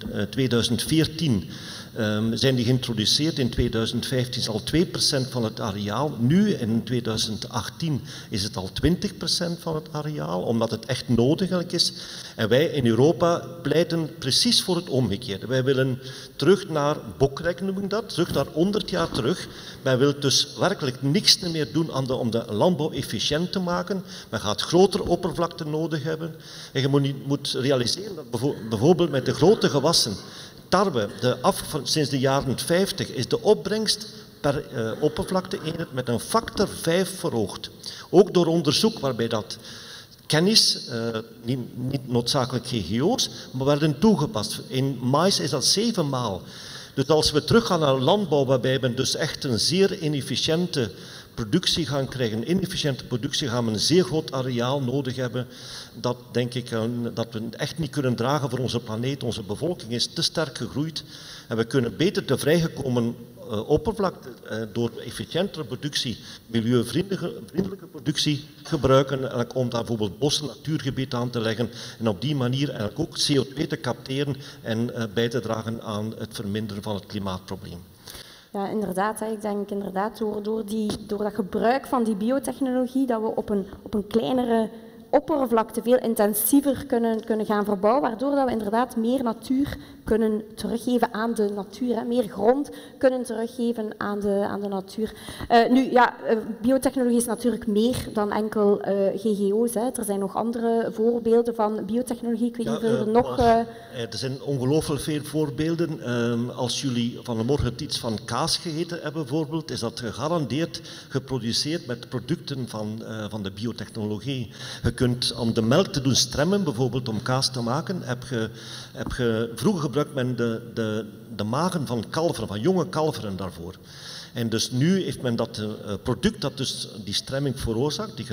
2014 zijn die geïntroduceerd, in 2015 is al 2% van het areaal. Nu, in 2018, is het al 20% van het areaal, omdat het echt nodig is. En wij in Europa pleiten precies voor het omgekeerde. Wij willen terug naar Bokrek, noem ik dat, terug naar 100 jaar terug. Wij willen dus werkelijk niks meer doen om de landbouw efficiënt te maken. Men gaat grotere oppervlakte nodig hebben. En je moet realiseren dat bijvoorbeeld met de grote gewassen, tarwe, sinds de jaren 50 is de opbrengst per oppervlakte-eenheid met een factor 5 verhoogd. Ook door onderzoek waarbij dat kennis, niet noodzakelijk GGO's, maar werden toegepast. In mais is dat 7 maal. Dus als we teruggaan naar landbouw, waarbij we dus echt een zeer inefficiënte productie gaan krijgen, inefficiënte productie, gaan we een zeer groot areaal nodig hebben. Dat denk ik dat we echt niet kunnen dragen voor onze planeet. Onze bevolking is te sterk gegroeid en we kunnen beter de vrijgekomen oppervlakte door efficiëntere productie, milieuvriendelijke productie gebruiken, om daar bijvoorbeeld bossen, natuurgebied aan te leggen en op die manier eigenlijk ook CO2 te capteren en bij te dragen aan het verminderen van het klimaatprobleem. Ja, inderdaad. Ik denk inderdaad door dat gebruik van die biotechnologie dat we op een kleinere oppervlakte veel intensiever kunnen gaan verbouwen, waardoor dat we inderdaad meer natuur kunnen teruggeven aan de natuur, meer grond kunnen teruggeven aan de natuur. Biotechnologie is natuurlijk meer dan enkel GGO's. Er zijn nog andere voorbeelden van biotechnologie. Ik weet niet of er nog... Er zijn ongelooflijk veel voorbeelden. Als jullie vanmorgen iets van kaas gegeten hebben bijvoorbeeld, is dat gegarandeerd geproduceerd met producten van de biotechnologie. Je kunt, om de melk te doen stremmen, bijvoorbeeld om kaas te maken, vroeger gebruikt men de magen van kalveren, van jonge kalveren daarvoor. En dus nu heeft men dat product dat dus die stremming veroorzaakt, die je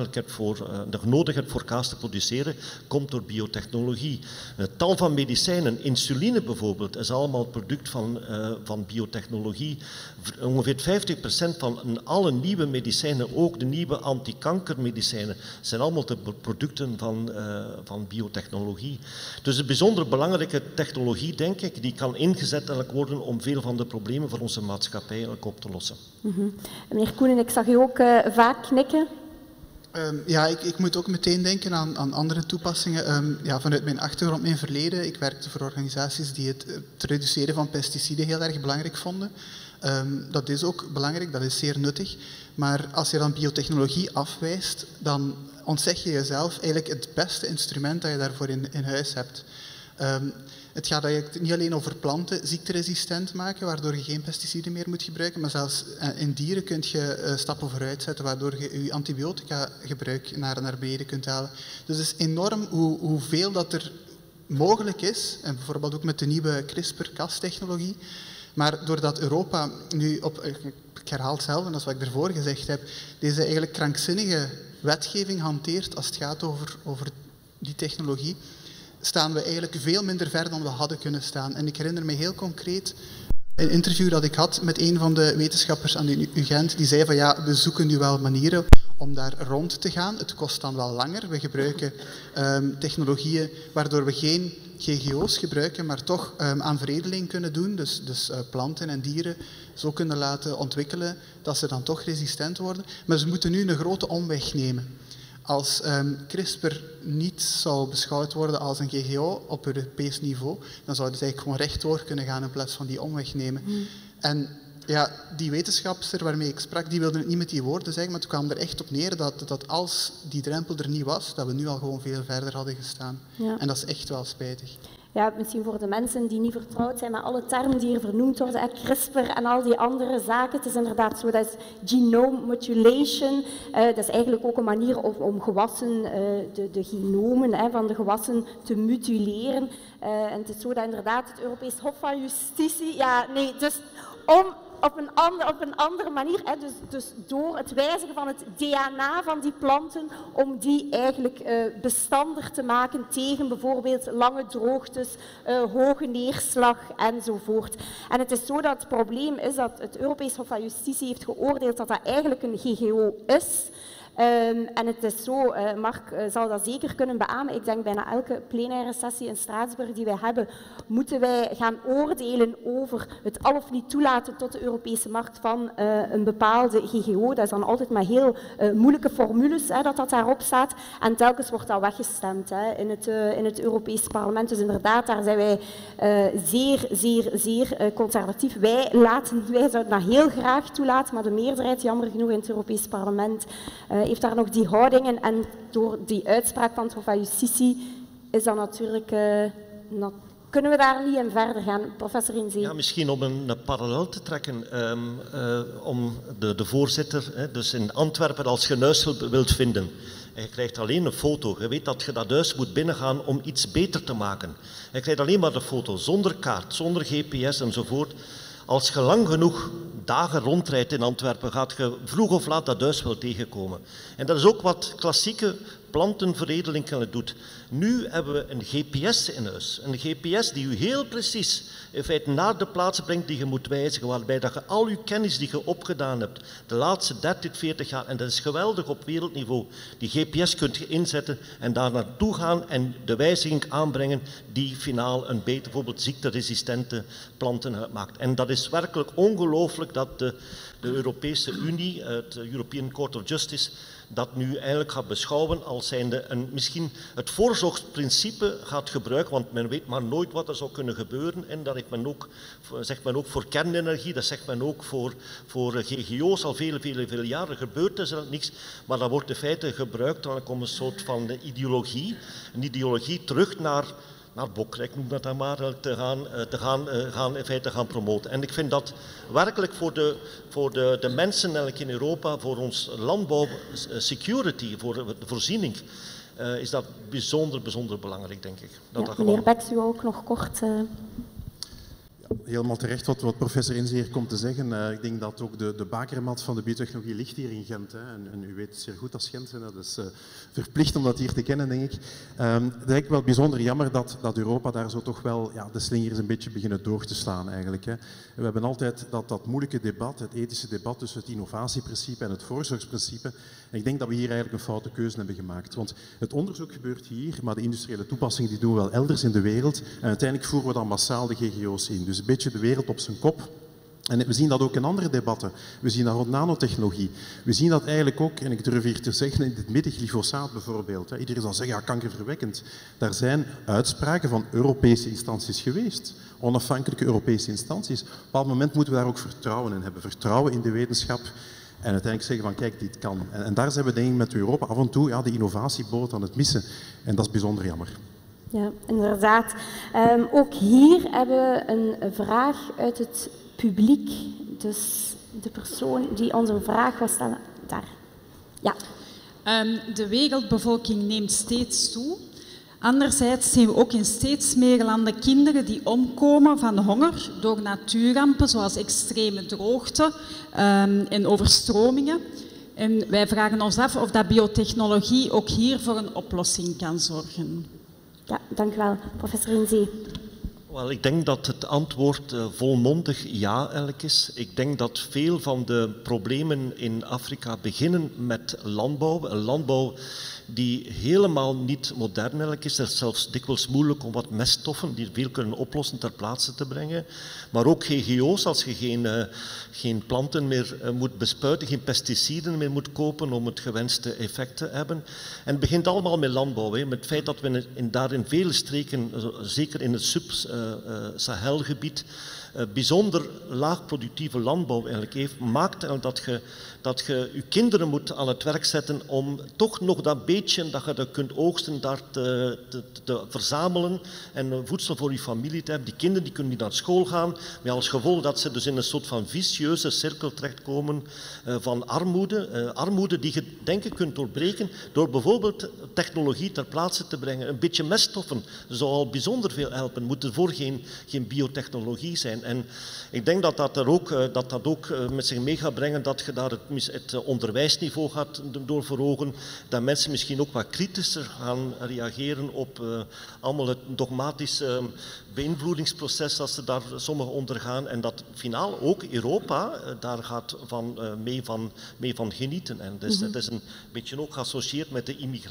nodig hebt voor kaas te produceren, komt door biotechnologie. Een tal van medicijnen, insuline bijvoorbeeld, is allemaal het product van biotechnologie. Ongeveer 50% van alle nieuwe medicijnen, ook de nieuwe antikankermedicijnen, zijn allemaal de producten van biotechnologie. Dus een bijzonder belangrijke technologie, denk ik, die kan ingezet worden om veel van de problemen van onze maatschappij op te lossen. Meneer Koenen, ik zag u ook vaak knikken. Ja, ik moet ook meteen denken aan andere toepassingen. Vanuit mijn achtergrond, mijn verleden, ik werkte voor organisaties die het reduceren van pesticiden heel erg belangrijk vonden. Dat is ook belangrijk, dat is zeer nuttig. Maar als je dan biotechnologie afwijst, dan ontzeg je jezelf eigenlijk het beste instrument dat je daarvoor in huis hebt. Het gaat eigenlijk niet alleen over planten ziekteresistent maken, waardoor je geen pesticiden meer moet gebruiken, maar zelfs in dieren kun je stappen vooruit zetten, waardoor je je antibiotica gebruik naar beneden kunt halen. Dus het is enorm hoeveel dat er mogelijk is, en bijvoorbeeld ook met de nieuwe CRISPR-Cas-technologie. Maar doordat Europa nu ik herhaal hetzelfde, dat is wat ik ervoor gezegd heb, deze eigenlijk krankzinnige wetgeving hanteert als het gaat over die technologie, staan we eigenlijk veel minder ver dan we hadden kunnen staan. En ik herinner me heel concreet een interview dat ik had met een van de wetenschappers aan de UGent, die zei van ja, we zoeken nu wel manieren om daar rond te gaan. Het kost dan wel langer. We gebruiken technologieën waardoor we geen GGO's gebruiken, maar toch aan veredeling kunnen doen. Dus planten en dieren zo kunnen laten ontwikkelen dat ze dan toch resistent worden. Maar ze moeten nu een grote omweg nemen. Als CRISPR niet zou beschouwd worden als een GGO op Europees niveau, dan zouden ze eigenlijk gewoon rechtdoor kunnen gaan in plaats van die omweg nemen. En ja, die wetenschapster waarmee ik sprak, die wilde het niet met die woorden zeggen, maar het kwam er echt op neer dat als die drempel er niet was, dat we nu al gewoon veel verder hadden gestaan. Ja. En dat is echt wel spijtig. Ja, misschien voor de mensen die niet vertrouwd zijn met alle termen die hier vernoemd worden, CRISPR en al die andere zaken. Het is inderdaad zo, dat is genome modulation. Dat is eigenlijk ook een manier om gewassen, de genomen van de gewassen te mutileren. En het is zo dat inderdaad het Europees Hof van Justitie, dus op een andere manier, dus door het wijzigen van het DNA van die planten, om die eigenlijk bestandig te maken tegen bijvoorbeeld lange droogtes, hoge neerslag enzovoort. En het is zo dat het probleem is dat het Europees Hof van Justitie heeft geoordeeld dat dat eigenlijk een GGO is. En het is zo, Mark zal dat zeker kunnen beamen. Ik denk bijna elke plenaire sessie in Straatsburg die wij hebben, moeten wij gaan oordelen over het al of niet toelaten tot de Europese markt van een bepaalde GGO. Dat is dan altijd maar heel moeilijke formules dat daarop staat. En telkens wordt dat weggestemd in het Europees Parlement. Dus inderdaad, daar zijn wij zeer conservatief. Wij zouden dat heel graag toelaten, maar de meerderheid, jammer genoeg, in het Europees Parlement heeft daar nog die houdingen. En door die uitspraak van het Hof van Justitie is dat natuurlijk... kunnen we daar niet in verder gaan, professor Inzee? Ja, misschien om een parallel te trekken, om de voorzitter, dus in Antwerpen, als je een huis wilt vinden, en je krijgt alleen een foto, je weet dat je dat huis moet binnengaan om iets beter te maken. Je krijgt alleen maar de foto, zonder kaart, zonder GPS enzovoort. Als je lang genoeg dagen rondrijdt in Antwerpen, gaat je vroeg of laat dat huis wel tegenkomen. En dat is ook wat klassieke plantenveredeling doet. Nu hebben we een GPS in huis. Een GPS die u heel precies in feite naar de plaats brengt die je moet wijzigen, waarbij dat je al je kennis die je opgedaan hebt de laatste 30, 40 jaar, en dat is geweldig op wereldniveau, die GPS kunt je inzetten en daar naartoe gaan en de wijziging aanbrengen die finaal een beter, bijvoorbeeld ziekteresistente planten uitmaakt. En dat is werkelijk ongelooflijk dat de Europese Unie, het European Court of Justice, dat nu eigenlijk gaat beschouwen als zijnde misschien het voorzorgsprincipe gaat gebruiken, want men weet maar nooit wat er zou kunnen gebeuren. En dat zegt men ook voor kernenergie, dat zegt men ook voor GGO's al vele jaren. Gebeurt er zelfs niks, maar dat wordt in feite gebruikt om een soort van een ideologie terug naar Bokrijk, noem dat dan maar, te gaan promoten. En ik vind dat werkelijk voor de mensen eigenlijk in Europa, voor ons landbouw security, voor de voorziening, is dat bijzonder belangrijk, denk ik. Meneer Beks, u ook nog kort... Helemaal terecht wat professor Inzee hier komt te zeggen. Ik denk dat ook de bakermat van de biotechnologie ligt hier in Gent. En u weet zeer goed als Gent, dat is verplicht om dat hier te kennen, denk ik. Het is eigenlijk wel bijzonder jammer dat Europa daar zo toch wel de slingers een beetje beginnen door te slaan eigenlijk. We hebben altijd dat moeilijke debat, het ethische debat tussen het innovatieprincipe en het voorzorgsprincipe. En ik denk dat we hier eigenlijk een foute keuze hebben gemaakt. Want het onderzoek gebeurt hier, maar de industriële toepassingen die doen we wel elders in de wereld. En uiteindelijk voeren we dan massaal de GGO's in. Dus een beetje de wereld op zijn kop. En we zien dat ook in andere debatten. We zien dat rond nanotechnologie. We zien dat eigenlijk ook, en ik durf hier te zeggen, in het midden glyfosaat bijvoorbeeld. Iedereen zal zeggen, ja, kankerverwekkend. Daar zijn uitspraken van Europese instanties geweest. Onafhankelijke Europese instanties. Op een bepaald moment moeten we daar ook vertrouwen in hebben. Vertrouwen in de wetenschap. En uiteindelijk zeggen van, kijk, dit kan. En daar zijn we denk ik met Europa af en toe de innovatieboot aan het missen. En dat is bijzonder jammer. Ja, inderdaad. Ook hier hebben we een vraag uit het publiek. Dus de persoon die onze vraag was stellen, daar. Ja. De wereldbevolking neemt steeds toe. Anderzijds zien we ook in steeds meer landen kinderen die omkomen van honger door natuurrampen zoals extreme droogte en overstromingen. En wij vragen ons af of dat biotechnologie ook hier voor een oplossing kan zorgen. Ja, dank u wel. Professor In Zee. Wel, ik denk dat het antwoord volmondig ja eigenlijk is. Ik denk dat veel van de problemen in Afrika beginnen met landbouw. Een landbouw die helemaal niet modern eigenlijk is. Het is zelfs dikwijls moeilijk om wat meststoffen die veel kunnen oplossen ter plaatse te brengen. Maar ook GGO's, als je geen planten meer moet bespuiten, geen pesticiden meer moet kopen om het gewenste effect te hebben. En het begint allemaal met landbouw. Met het feit dat we daar in vele streken, zeker in het sub-Sahelgebied, bijzonder laagproductieve landbouw eigenlijk heeft, maakt dat je je kinderen moet aan het werk zetten om toch nog dat beetje dat je dat kunt oogsten daar te verzamelen en voedsel voor je familie te hebben. Die kinderen die kunnen niet naar school gaan, met als gevolg dat ze dus in een soort van vicieuze cirkel terechtkomen van armoede. Armoede die je denk ik kunt doorbreken door bijvoorbeeld technologie ter plaatse te brengen. Een beetje meststoffen zou al bijzonder veel helpen. Moet ervoor geen biotechnologie zijn. En ik denk dat dat ook met zich mee gaat brengen dat je daar het onderwijsniveau gaat door verhogen, dat mensen misschien ook wat kritischer gaan reageren op allemaal het dogmatische beïnvloedingsproces dat ze daar sommigen ondergaan en dat finaal ook Europa daar gaat mee van genieten. En dus het is een beetje ook geassocieerd met de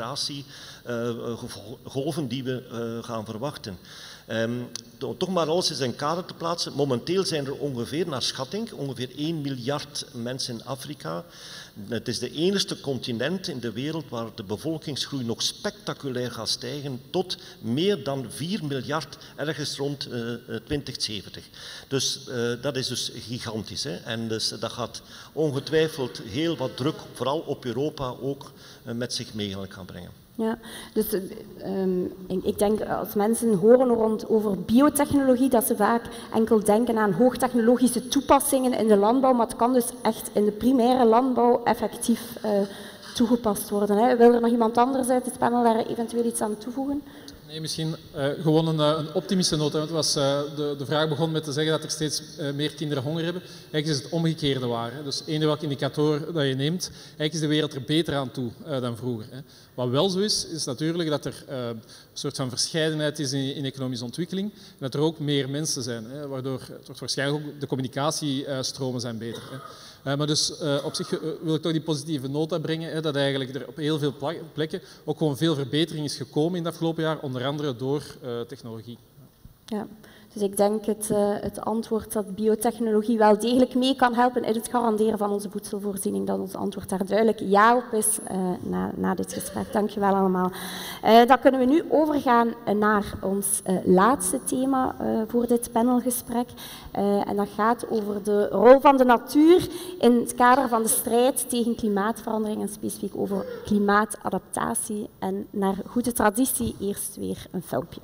immigratiegolven die we gaan verwachten. Toch maar alles in zijn kader te plaatsen. Momenteel zijn er ongeveer, naar schatting, ongeveer 1 miljard mensen in Afrika. Het is de enige continent in de wereld waar de bevolkingsgroei nog spectaculair gaat stijgen tot meer dan 4 miljard ergens rond 2070. Dus dat is dus gigantisch. Hè? En dus, dat gaat ongetwijfeld heel wat druk, vooral op Europa, ook met zich mee gaan brengen. Ja, dus ik denk als mensen horen over biotechnologie, dat ze vaak enkel denken aan hoogtechnologische toepassingen in de landbouw, maar het kan dus echt in de primaire landbouw effectief toegepast worden. Hè. Wil er nog iemand anders uit het panel daar eventueel iets aan toevoegen? Nee, misschien gewoon een optimistische noot. Want de vraag begon met te zeggen dat er steeds meer kinderen honger hebben. Eigenlijk is het omgekeerde waar. Hè. Dus eender welke indicator dat je neemt, eigenlijk is de wereld er beter aan toe dan vroeger. Hè. Wat wel zo is natuurlijk dat er een soort van verscheidenheid is in economische ontwikkeling. En dat er ook meer mensen zijn, hè, waardoor waarschijnlijk ook de communicatiestromen zijn beter. Hè. Maar dus op zich wil ik toch die positieve nota brengen, hè, dat eigenlijk er op heel veel plekken ook gewoon veel verbetering is gekomen in het afgelopen jaar, onder andere door technologie. Ja, dus ik denk het antwoord dat biotechnologie wel degelijk mee kan helpen in het garanderen van onze voedselvoorziening, dat ons antwoord daar duidelijk ja op is na dit gesprek. Dank je wel allemaal. Dan kunnen we nu overgaan naar ons laatste thema voor dit panelgesprek. En dat gaat over de rol van de natuur in het kader van de strijd tegen klimaatverandering en specifiek over klimaatadaptatie. En naar goede traditie eerst weer een filmpje.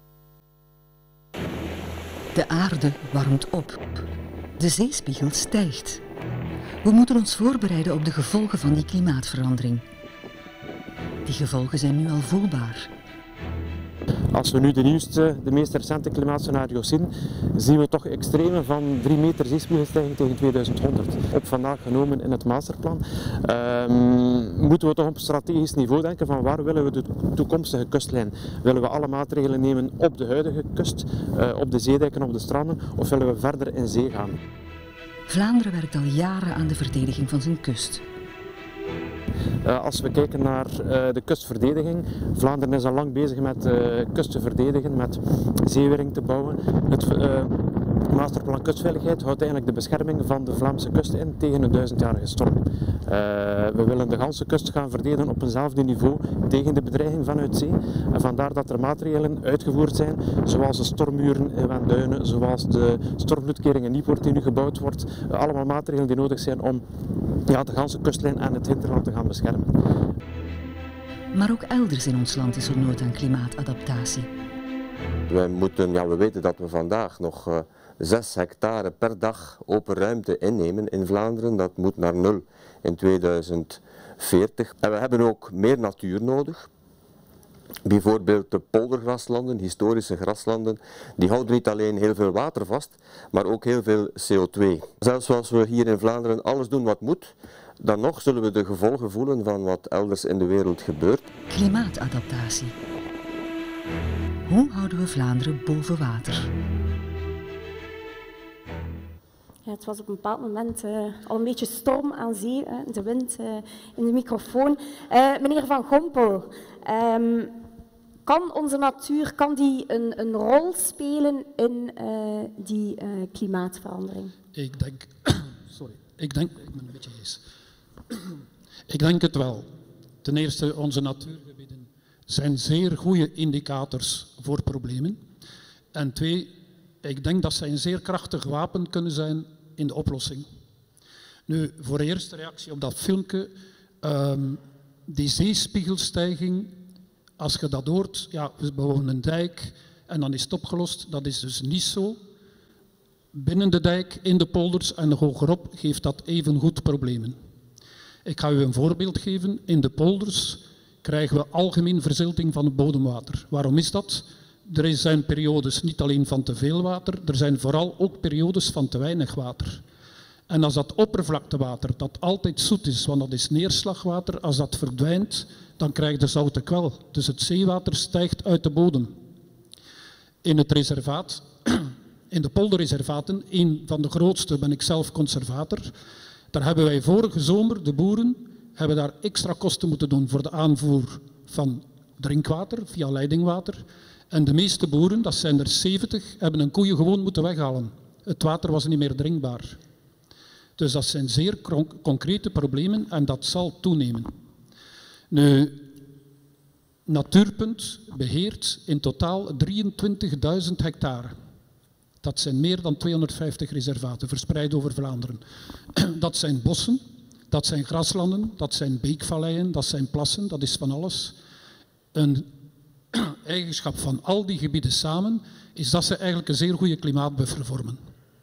De aarde warmt op. De zeespiegel stijgt. We moeten ons voorbereiden op de gevolgen van die klimaatverandering. Die gevolgen zijn nu al voelbaar. Als we nu de meest recente klimaatscenario's zien we toch extreme van 3 meter zeespiegelstijging tegen 2100. Op vandaag genomen in het masterplan. Moeten we toch op strategisch niveau denken van waar willen we de toekomstige kustlijn? Willen we alle maatregelen nemen op de huidige kust, op de zeedijken, op de stranden, of willen we verder in zee gaan? Vlaanderen werkt al jaren aan de verdediging van zijn kust. Als we kijken naar de kustverdediging, Vlaanderen is al lang bezig met kust te verdedigen, met zeewering te bouwen. masterplan kustveiligheid houdt eigenlijk de bescherming van de Vlaamse kust in tegen een 1000-jarige storm. We willen de ganse kust gaan verdedigen op eenzelfde niveau tegen de bedreiging vanuit zee. En vandaar dat er maatregelen uitgevoerd zijn, zoals de stormmuren in Wenduinen, zoals de stormvloedkering in Nieuwpoort die nu gebouwd wordt. Allemaal maatregelen die nodig zijn om de ganse kustlijn en het hinterland te gaan beschermen. Maar ook elders in ons land is er nood aan klimaatadaptatie. We weten dat we vandaag nog 6 hectare per dag open ruimte innemen in Vlaanderen. Dat moet naar 0 in 2040. En we hebben ook meer natuur nodig. Bijvoorbeeld de poldergraslanden, historische graslanden, die houden niet alleen heel veel water vast, maar ook heel veel CO2. Zelfs als we hier in Vlaanderen alles doen wat moet, dan nog zullen we de gevolgen voelen van wat elders in de wereld gebeurt. Klimaatadaptatie. Hoe houden we Vlaanderen boven water? Ja, het was op een bepaald moment al een beetje storm aan zee, de wind in de microfoon. Meneer Van Gompel, kan onze natuur een rol spelen in die klimaatverandering? Ik ben een beetje hees. Ik denk het wel. Ten eerste, onze natuurgebieden zijn zeer goede indicators voor problemen. En 2, ik denk dat zij een zeer krachtig wapen kunnen zijn in de oplossing. Nu, voor de eerste reactie op dat filmpje, die zeespiegelstijging, als je dat hoort, ja, we bouwen een dijk en dan is het opgelost. Dat is dus niet zo. Binnen de dijk, in de polders en nog hogerop geeft dat even goed problemen. Ik ga u een voorbeeld geven. In de polders krijgen we algemeen verzilting van het bodemwater. Waarom is dat? Er zijn periodes niet alleen van te veel water, er zijn vooral ook periodes van te weinig water. En als dat oppervlaktewater, dat altijd zoet is, want dat is neerslagwater, als dat verdwijnt, dan krijg je zoute kwel. Dus het zeewater stijgt uit de bodem. In het reservaat, in de polderreservaten, een van de grootste, ben ik zelf conservator, daar hebben wij vorige zomer, de boeren, hebben daar extra kosten moeten doen voor de aanvoer van drinkwater via leidingwater. En de meeste boeren, dat zijn er 70, hebben hun koeien gewoon moeten weghalen. Het water was niet meer drinkbaar. Dus dat zijn zeer concrete problemen en dat zal toenemen. Nu, Natuurpunt beheert in totaal 23.000 hectare. Dat zijn meer dan 250 reservaten verspreid over Vlaanderen. Dat zijn bossen, dat zijn graslanden, dat zijn beekvalleien, dat zijn plassen, dat is van alles. Een eigenschap van al die gebieden samen is dat ze eigenlijk een zeer goede klimaatbuffer vormen.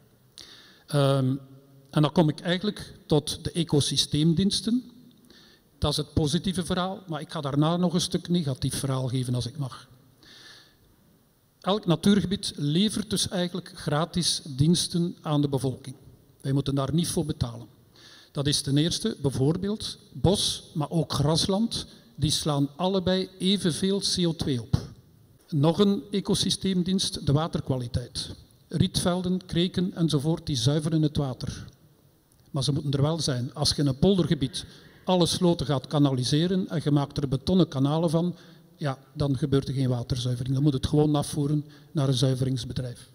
En dan kom ik eigenlijk tot de ecosysteemdiensten. Dat is het positieve verhaal, maar ik ga daarna nog een stuk negatief verhaal geven als ik mag. Elk natuurgebied levert dus eigenlijk gratis diensten aan de bevolking. Wij moeten daar niet voor betalen. Dat is ten eerste bijvoorbeeld bos, maar ook grasland. Die slaan allebei evenveel CO2 op. Nog een ecosysteemdienst, de waterkwaliteit. Rietvelden, kreken enzovoort, die zuiveren het water. Maar ze moeten er wel zijn. Als je in een poldergebied alle sloten gaat kanaliseren en je maakt er betonnen kanalen van, ja, dan gebeurt er geen waterzuivering. Dan moet het gewoon afvoeren naar een zuiveringsbedrijf.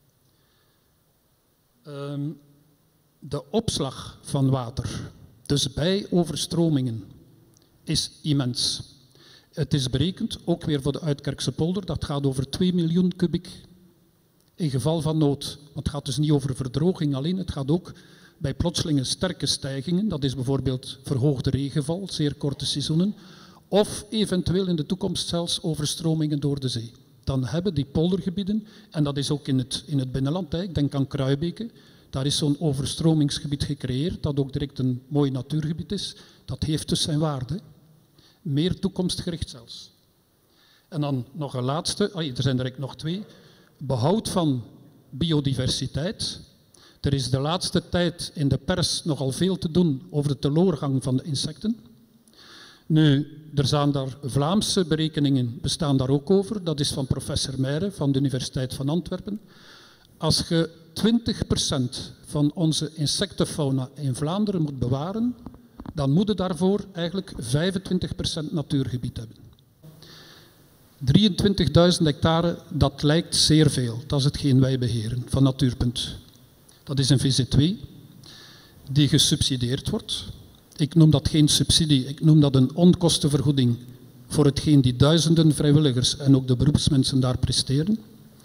De opslag van water, dus bij overstromingen, is immens. Het is berekend, ook weer voor de Uitkerkse polder, dat gaat over 2 miljoen kubiek in geval van nood. Want het gaat dus niet over verdroging alleen, het gaat ook bij plotselinge sterke stijgingen, dat is bijvoorbeeld verhoogde regenval, zeer korte seizoenen, of eventueel in de toekomst zelfs overstromingen door de zee. Dan hebben die poldergebieden, en dat is ook in het binnenland, ik denk aan Kruibeke, daar is zo'n overstromingsgebied gecreëerd, dat ook direct een mooi natuurgebied is. Dat heeft dus zijn waarde. Meer toekomstgericht zelfs. En dan nog een laatste, er zijn direct nog 2. Behoud van biodiversiteit. Er is de laatste tijd in de pers nogal veel te doen over de teloorgang van de insecten. Nu, er zijn daar Vlaamse berekeningen, bestaan daar ook over. Dat is van professor Meijeren van de Universiteit van Antwerpen. Als je 20% van onze insectenfauna in Vlaanderen moet bewaren, dan moet je daarvoor eigenlijk 25% natuurgebied hebben. 23.000 hectare, dat lijkt zeer veel. Dat is hetgeen wij beheren van Natuurpunt. Dat is een VZ2 die gesubsidieerd wordt. Ik noem dat geen subsidie, ik noem dat een onkostenvergoeding voor hetgeen die duizenden vrijwilligers en ook de beroepsmensen daar presteren.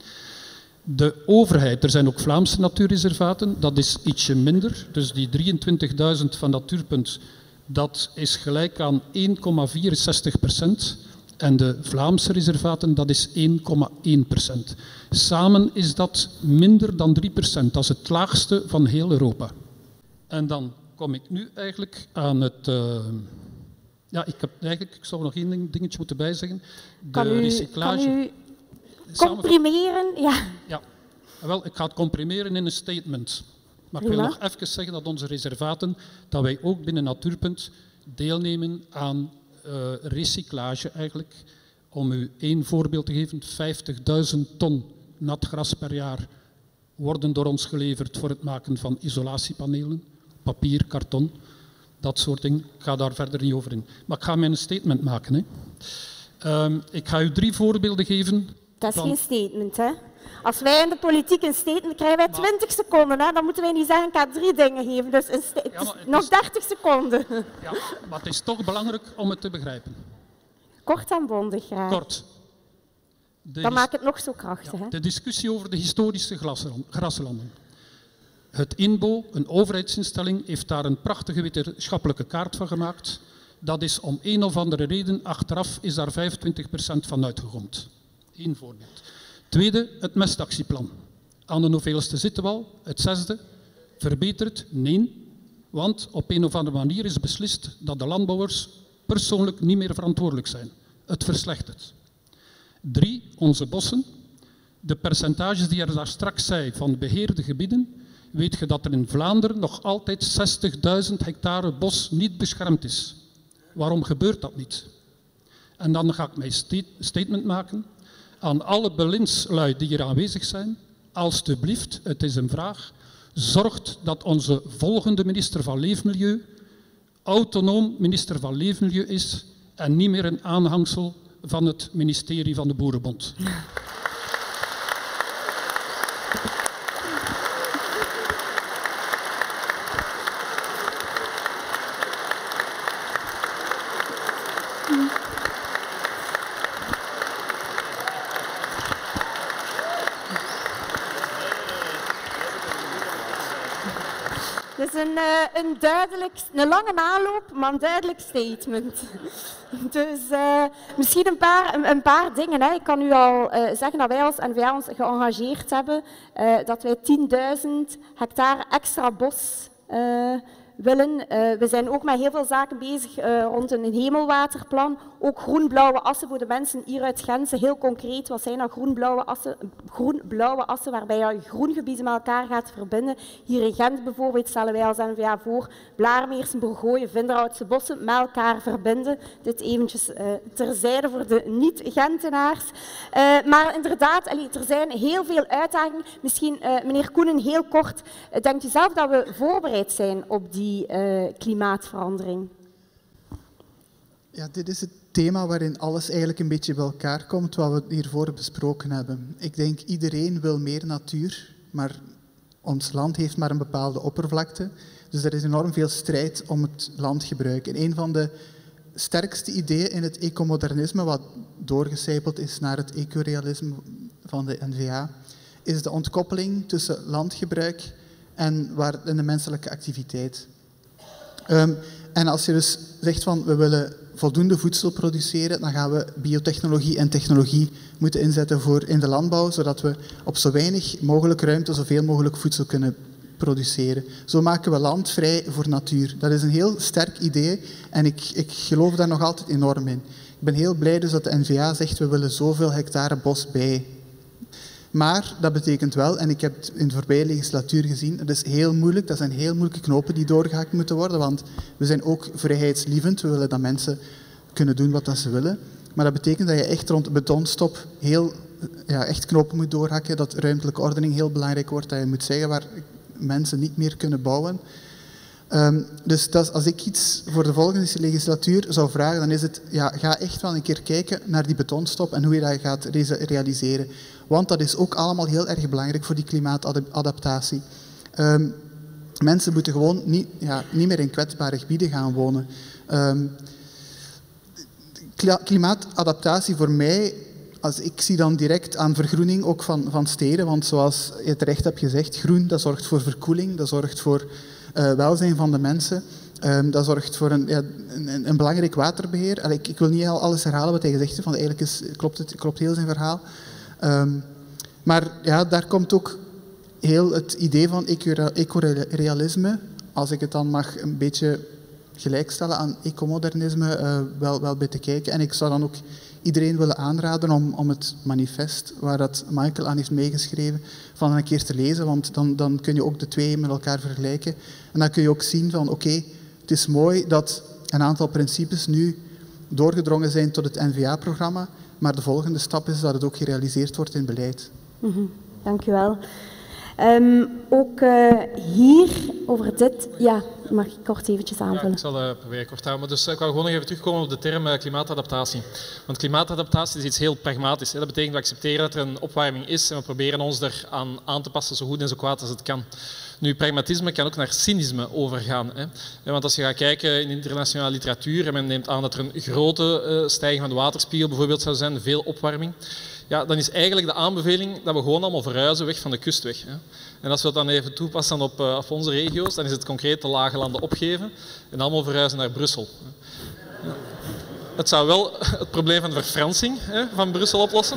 De overheid, er zijn ook Vlaamse natuurreservaten, dat is ietsje minder. Dus die 23.000 van Natuurpunt, dat is gelijk aan 1,64%. En de Vlaamse reservaten, dat is 1,1%. Samen is dat minder dan 3%. Dat is het laagste van heel Europa. En dan kom ik nu eigenlijk aan het... ja, ik zou nog één dingetje moeten bijzeggen. De recyclage... Kan u comprimeren? Ja. Ja. Wel, ik ga het comprimeren in een statement. Maar ik wil nog even zeggen dat onze reservaten, dat wij ook binnen Natuurpunt deelnemen aan recyclage eigenlijk. Om u één voorbeeld te geven, 50.000 ton nat gras per jaar worden door ons geleverd voor het maken van isolatiepanelen, papier, karton, dat soort dingen. Ik ga daar verder niet over in. Maar ik ga mijn statement maken. Hè. Ik ga u 3 voorbeelden geven. Dat is geen statement, hè? Als wij in de politiek een statement krijgen, wij 20 seconden, hè? Dan moeten wij niet zeggen, ik ga 3 dingen geven. Dus nog 30 seconden. Ja, maar het is toch belangrijk om het te begrijpen. Kort en bondig, graag. Kort. Dan maakt het nog zo krachtig. Hè? De discussie over de historische graslanden. Het INBO, een overheidsinstelling, heeft daar een prachtige wetenschappelijke kaart van gemaakt. Dat is om een of andere reden, achteraf is daar 25% van uitgegrond. Eén voorbeeld. Tweede, het mestactieplan. Aan de hoeveelste zitten we al? Het 6e. Verbeterd? Nee. Want op een of andere manier is beslist dat de landbouwers persoonlijk niet meer verantwoordelijk zijn. Het verslechtert. 3, onze bossen. De percentages die er daar straks zei van beheerde gebieden, weet je dat er in Vlaanderen nog altijd 60.000 hectare bos niet beschermd is. Waarom gebeurt dat niet? En dan ga ik mijn statement maken aan alle bewindslui die hier aanwezig zijn. Alsjeblieft, het is een vraag. Zorgt dat onze volgende minister van Leefmilieu autonoom minister van Leefmilieu is en niet meer een aanhangsel van het ministerie van de Boerenbond. Het is een lange aanloop, maar een duidelijk statement. Dus misschien een paar dingen. Hè. Ik kan u al zeggen dat wij als N-VA ons geëngageerd hebben, dat wij 10.000 hectare extra bos willen. We zijn ook met heel veel zaken bezig rond een hemelwaterplan. Ook groen-blauwe assen voor de mensen hier uit Gentse. Heel concreet, wat zijn nou groen-blauwe assen waarbij je groengebieden met elkaar gaat verbinden. Hier in Gent bijvoorbeeld stellen wij als NVA voor Blaarmeersen, Bourgooien, Vinderhoutse bossen met elkaar verbinden. Dit eventjes terzijde voor de niet-Gentenaars. Maar inderdaad, er zijn heel veel uitdagingen. Misschien, meneer Koenen, heel kort. Denkt u zelf dat we voorbereid zijn op die klimaatverandering? Ja, dit is het thema waarin alles eigenlijk een beetje bij elkaar komt wat we hiervoor besproken hebben. Ik denk iedereen wil meer natuur, maar ons land heeft maar een bepaalde oppervlakte. Dus er is enorm veel strijd om het landgebruik. En een van de sterkste ideeën in het ecomodernisme, wat doorgecijpeld is naar het ecorealisme van de N-VA, is de ontkoppeling tussen landgebruik en de menselijke activiteit. En als je dus zegt van we willen voldoende voedsel produceren, dan gaan we biotechnologie en technologie moeten inzetten voor in de landbouw, zodat we op zo weinig mogelijk ruimte zoveel mogelijk voedsel kunnen produceren. Zo maken we land vrij voor natuur. Dat is een heel sterk idee en ik geloof daar nog altijd enorm in. Ik ben heel blij dus dat de N-VA zegt we willen zoveel hectare bos bij. Maar dat betekent wel, en ik heb het in de voorbije legislatuur gezien, het is heel moeilijk, dat zijn heel moeilijke knopen die doorgehakt moeten worden, want we zijn ook vrijheidslievend, we willen dat mensen kunnen doen wat ze willen. Maar dat betekent dat je echt rond de betonstop echt knopen moet doorhakken, dat ruimtelijke ordening heel belangrijk wordt, dat je moet zeggen waar mensen niet meer kunnen bouwen. Dus als ik iets voor de volgende legislatuur zou vragen, dan is het, ga echt wel een keer kijken naar die betonstop en hoe je dat gaat realiseren. Want dat is ook allemaal heel erg belangrijk voor die klimaatadaptatie. Mensen moeten gewoon niet meer in kwetsbare gebieden gaan wonen. Klimaatadaptatie voor mij, ik zie dan direct aan vergroening ook van steden, want zoals je terecht hebt gezegd, groen, dat zorgt voor verkoeling, dat zorgt voor welzijn van de mensen, dat zorgt voor een belangrijk waterbeheer. Ik wil niet alles herhalen wat hij gezegd heeft, want eigenlijk klopt heel zijn verhaal. Maar daar komt ook heel het idee van ecorealisme, als ik het dan mag een beetje gelijkstellen aan ecomodernisme, wel bij te kijken. En ik zou dan ook iedereen willen aanraden om het manifest, waar dat Michael aan heeft meegeschreven, van een keer te lezen, want dan kun je ook de twee met elkaar vergelijken. En dan kun je ook zien van oké, het is mooi dat een aantal principes nu doorgedrongen zijn tot het N-VA-programma, maar de volgende stap is dat het ook gerealiseerd wordt in beleid. Dank u wel. Ook hier over dit, mag ik kort eventjes aanvullen? Ja, ik zal proberen kort houden. Dus ik wil gewoon nog even terugkomen op de term klimaatadaptatie. Want klimaatadaptatie is iets heel pragmatisch. Dat betekent dat we accepteren dat er een opwarming is en we proberen ons eraan aan te passen zo goed en zo kwaad als het kan. Nu, pragmatisme kan ook naar cynisme overgaan. Want als je gaat kijken in internationale literatuur en men neemt aan dat er een grote stijging van de waterspiegel bijvoorbeeld zou zijn, veel opwarming, dan is eigenlijk de aanbeveling dat we gewoon allemaal verhuizen weg van de kust weg. En als we dat dan even toepassen op onze regio's, dan is het concreet de lage landen opgeven en allemaal verhuizen naar Brussel. Het zou wel het probleem van de verfransing van Brussel oplossen.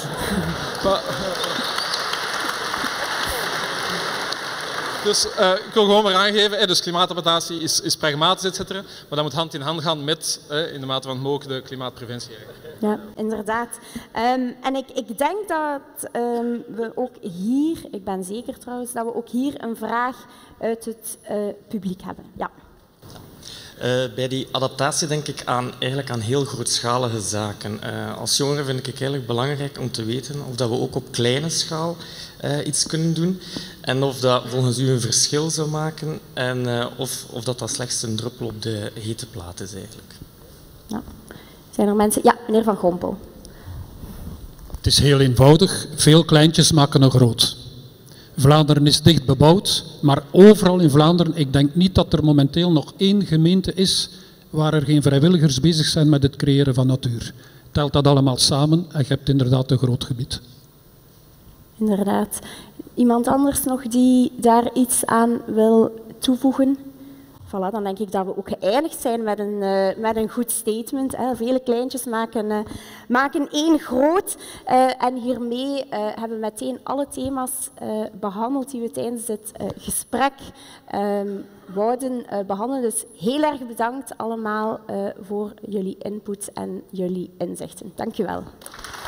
Dus ik wil gewoon maar aangeven, dus klimaatadaptatie is pragmatisch, etc. Maar dat moet hand in hand gaan met, in de mate van het mogelijk, de klimaatpreventie. Ja, inderdaad. En ik denk dat we ook hier, ik ben zeker trouwens, dat we ook hier een vraag uit het publiek hebben. Ja. Bij die adaptatie denk ik eigenlijk aan heel grootschalige zaken. Als jongere vind ik het eigenlijk belangrijk om te weten of dat we ook op kleine schaal iets kunnen doen en of dat volgens u een verschil zou maken en of dat slechts een druppel op de hete plaat is eigenlijk. Ja. Zijn er mensen? Ja, meneer Van Gompel. Het is heel eenvoudig. Veel kleintjes maken een groot. Vlaanderen is dicht bebouwd, maar overal in Vlaanderen, ik denk niet dat er momenteel nog één gemeente is waar er geen vrijwilligers bezig zijn met het creëren van natuur. Telt dat allemaal samen en je hebt inderdaad een groot gebied. Inderdaad. Iemand anders nog die daar iets aan wil toevoegen? Voilà, dan denk ik dat we ook geëindigd zijn met een goed statement. Vele kleintjes maken één groot. En hiermee hebben we meteen alle thema's behandeld die we tijdens dit gesprek wouden behandelen. Dus heel erg bedankt allemaal voor jullie input en jullie inzichten. Dank u wel.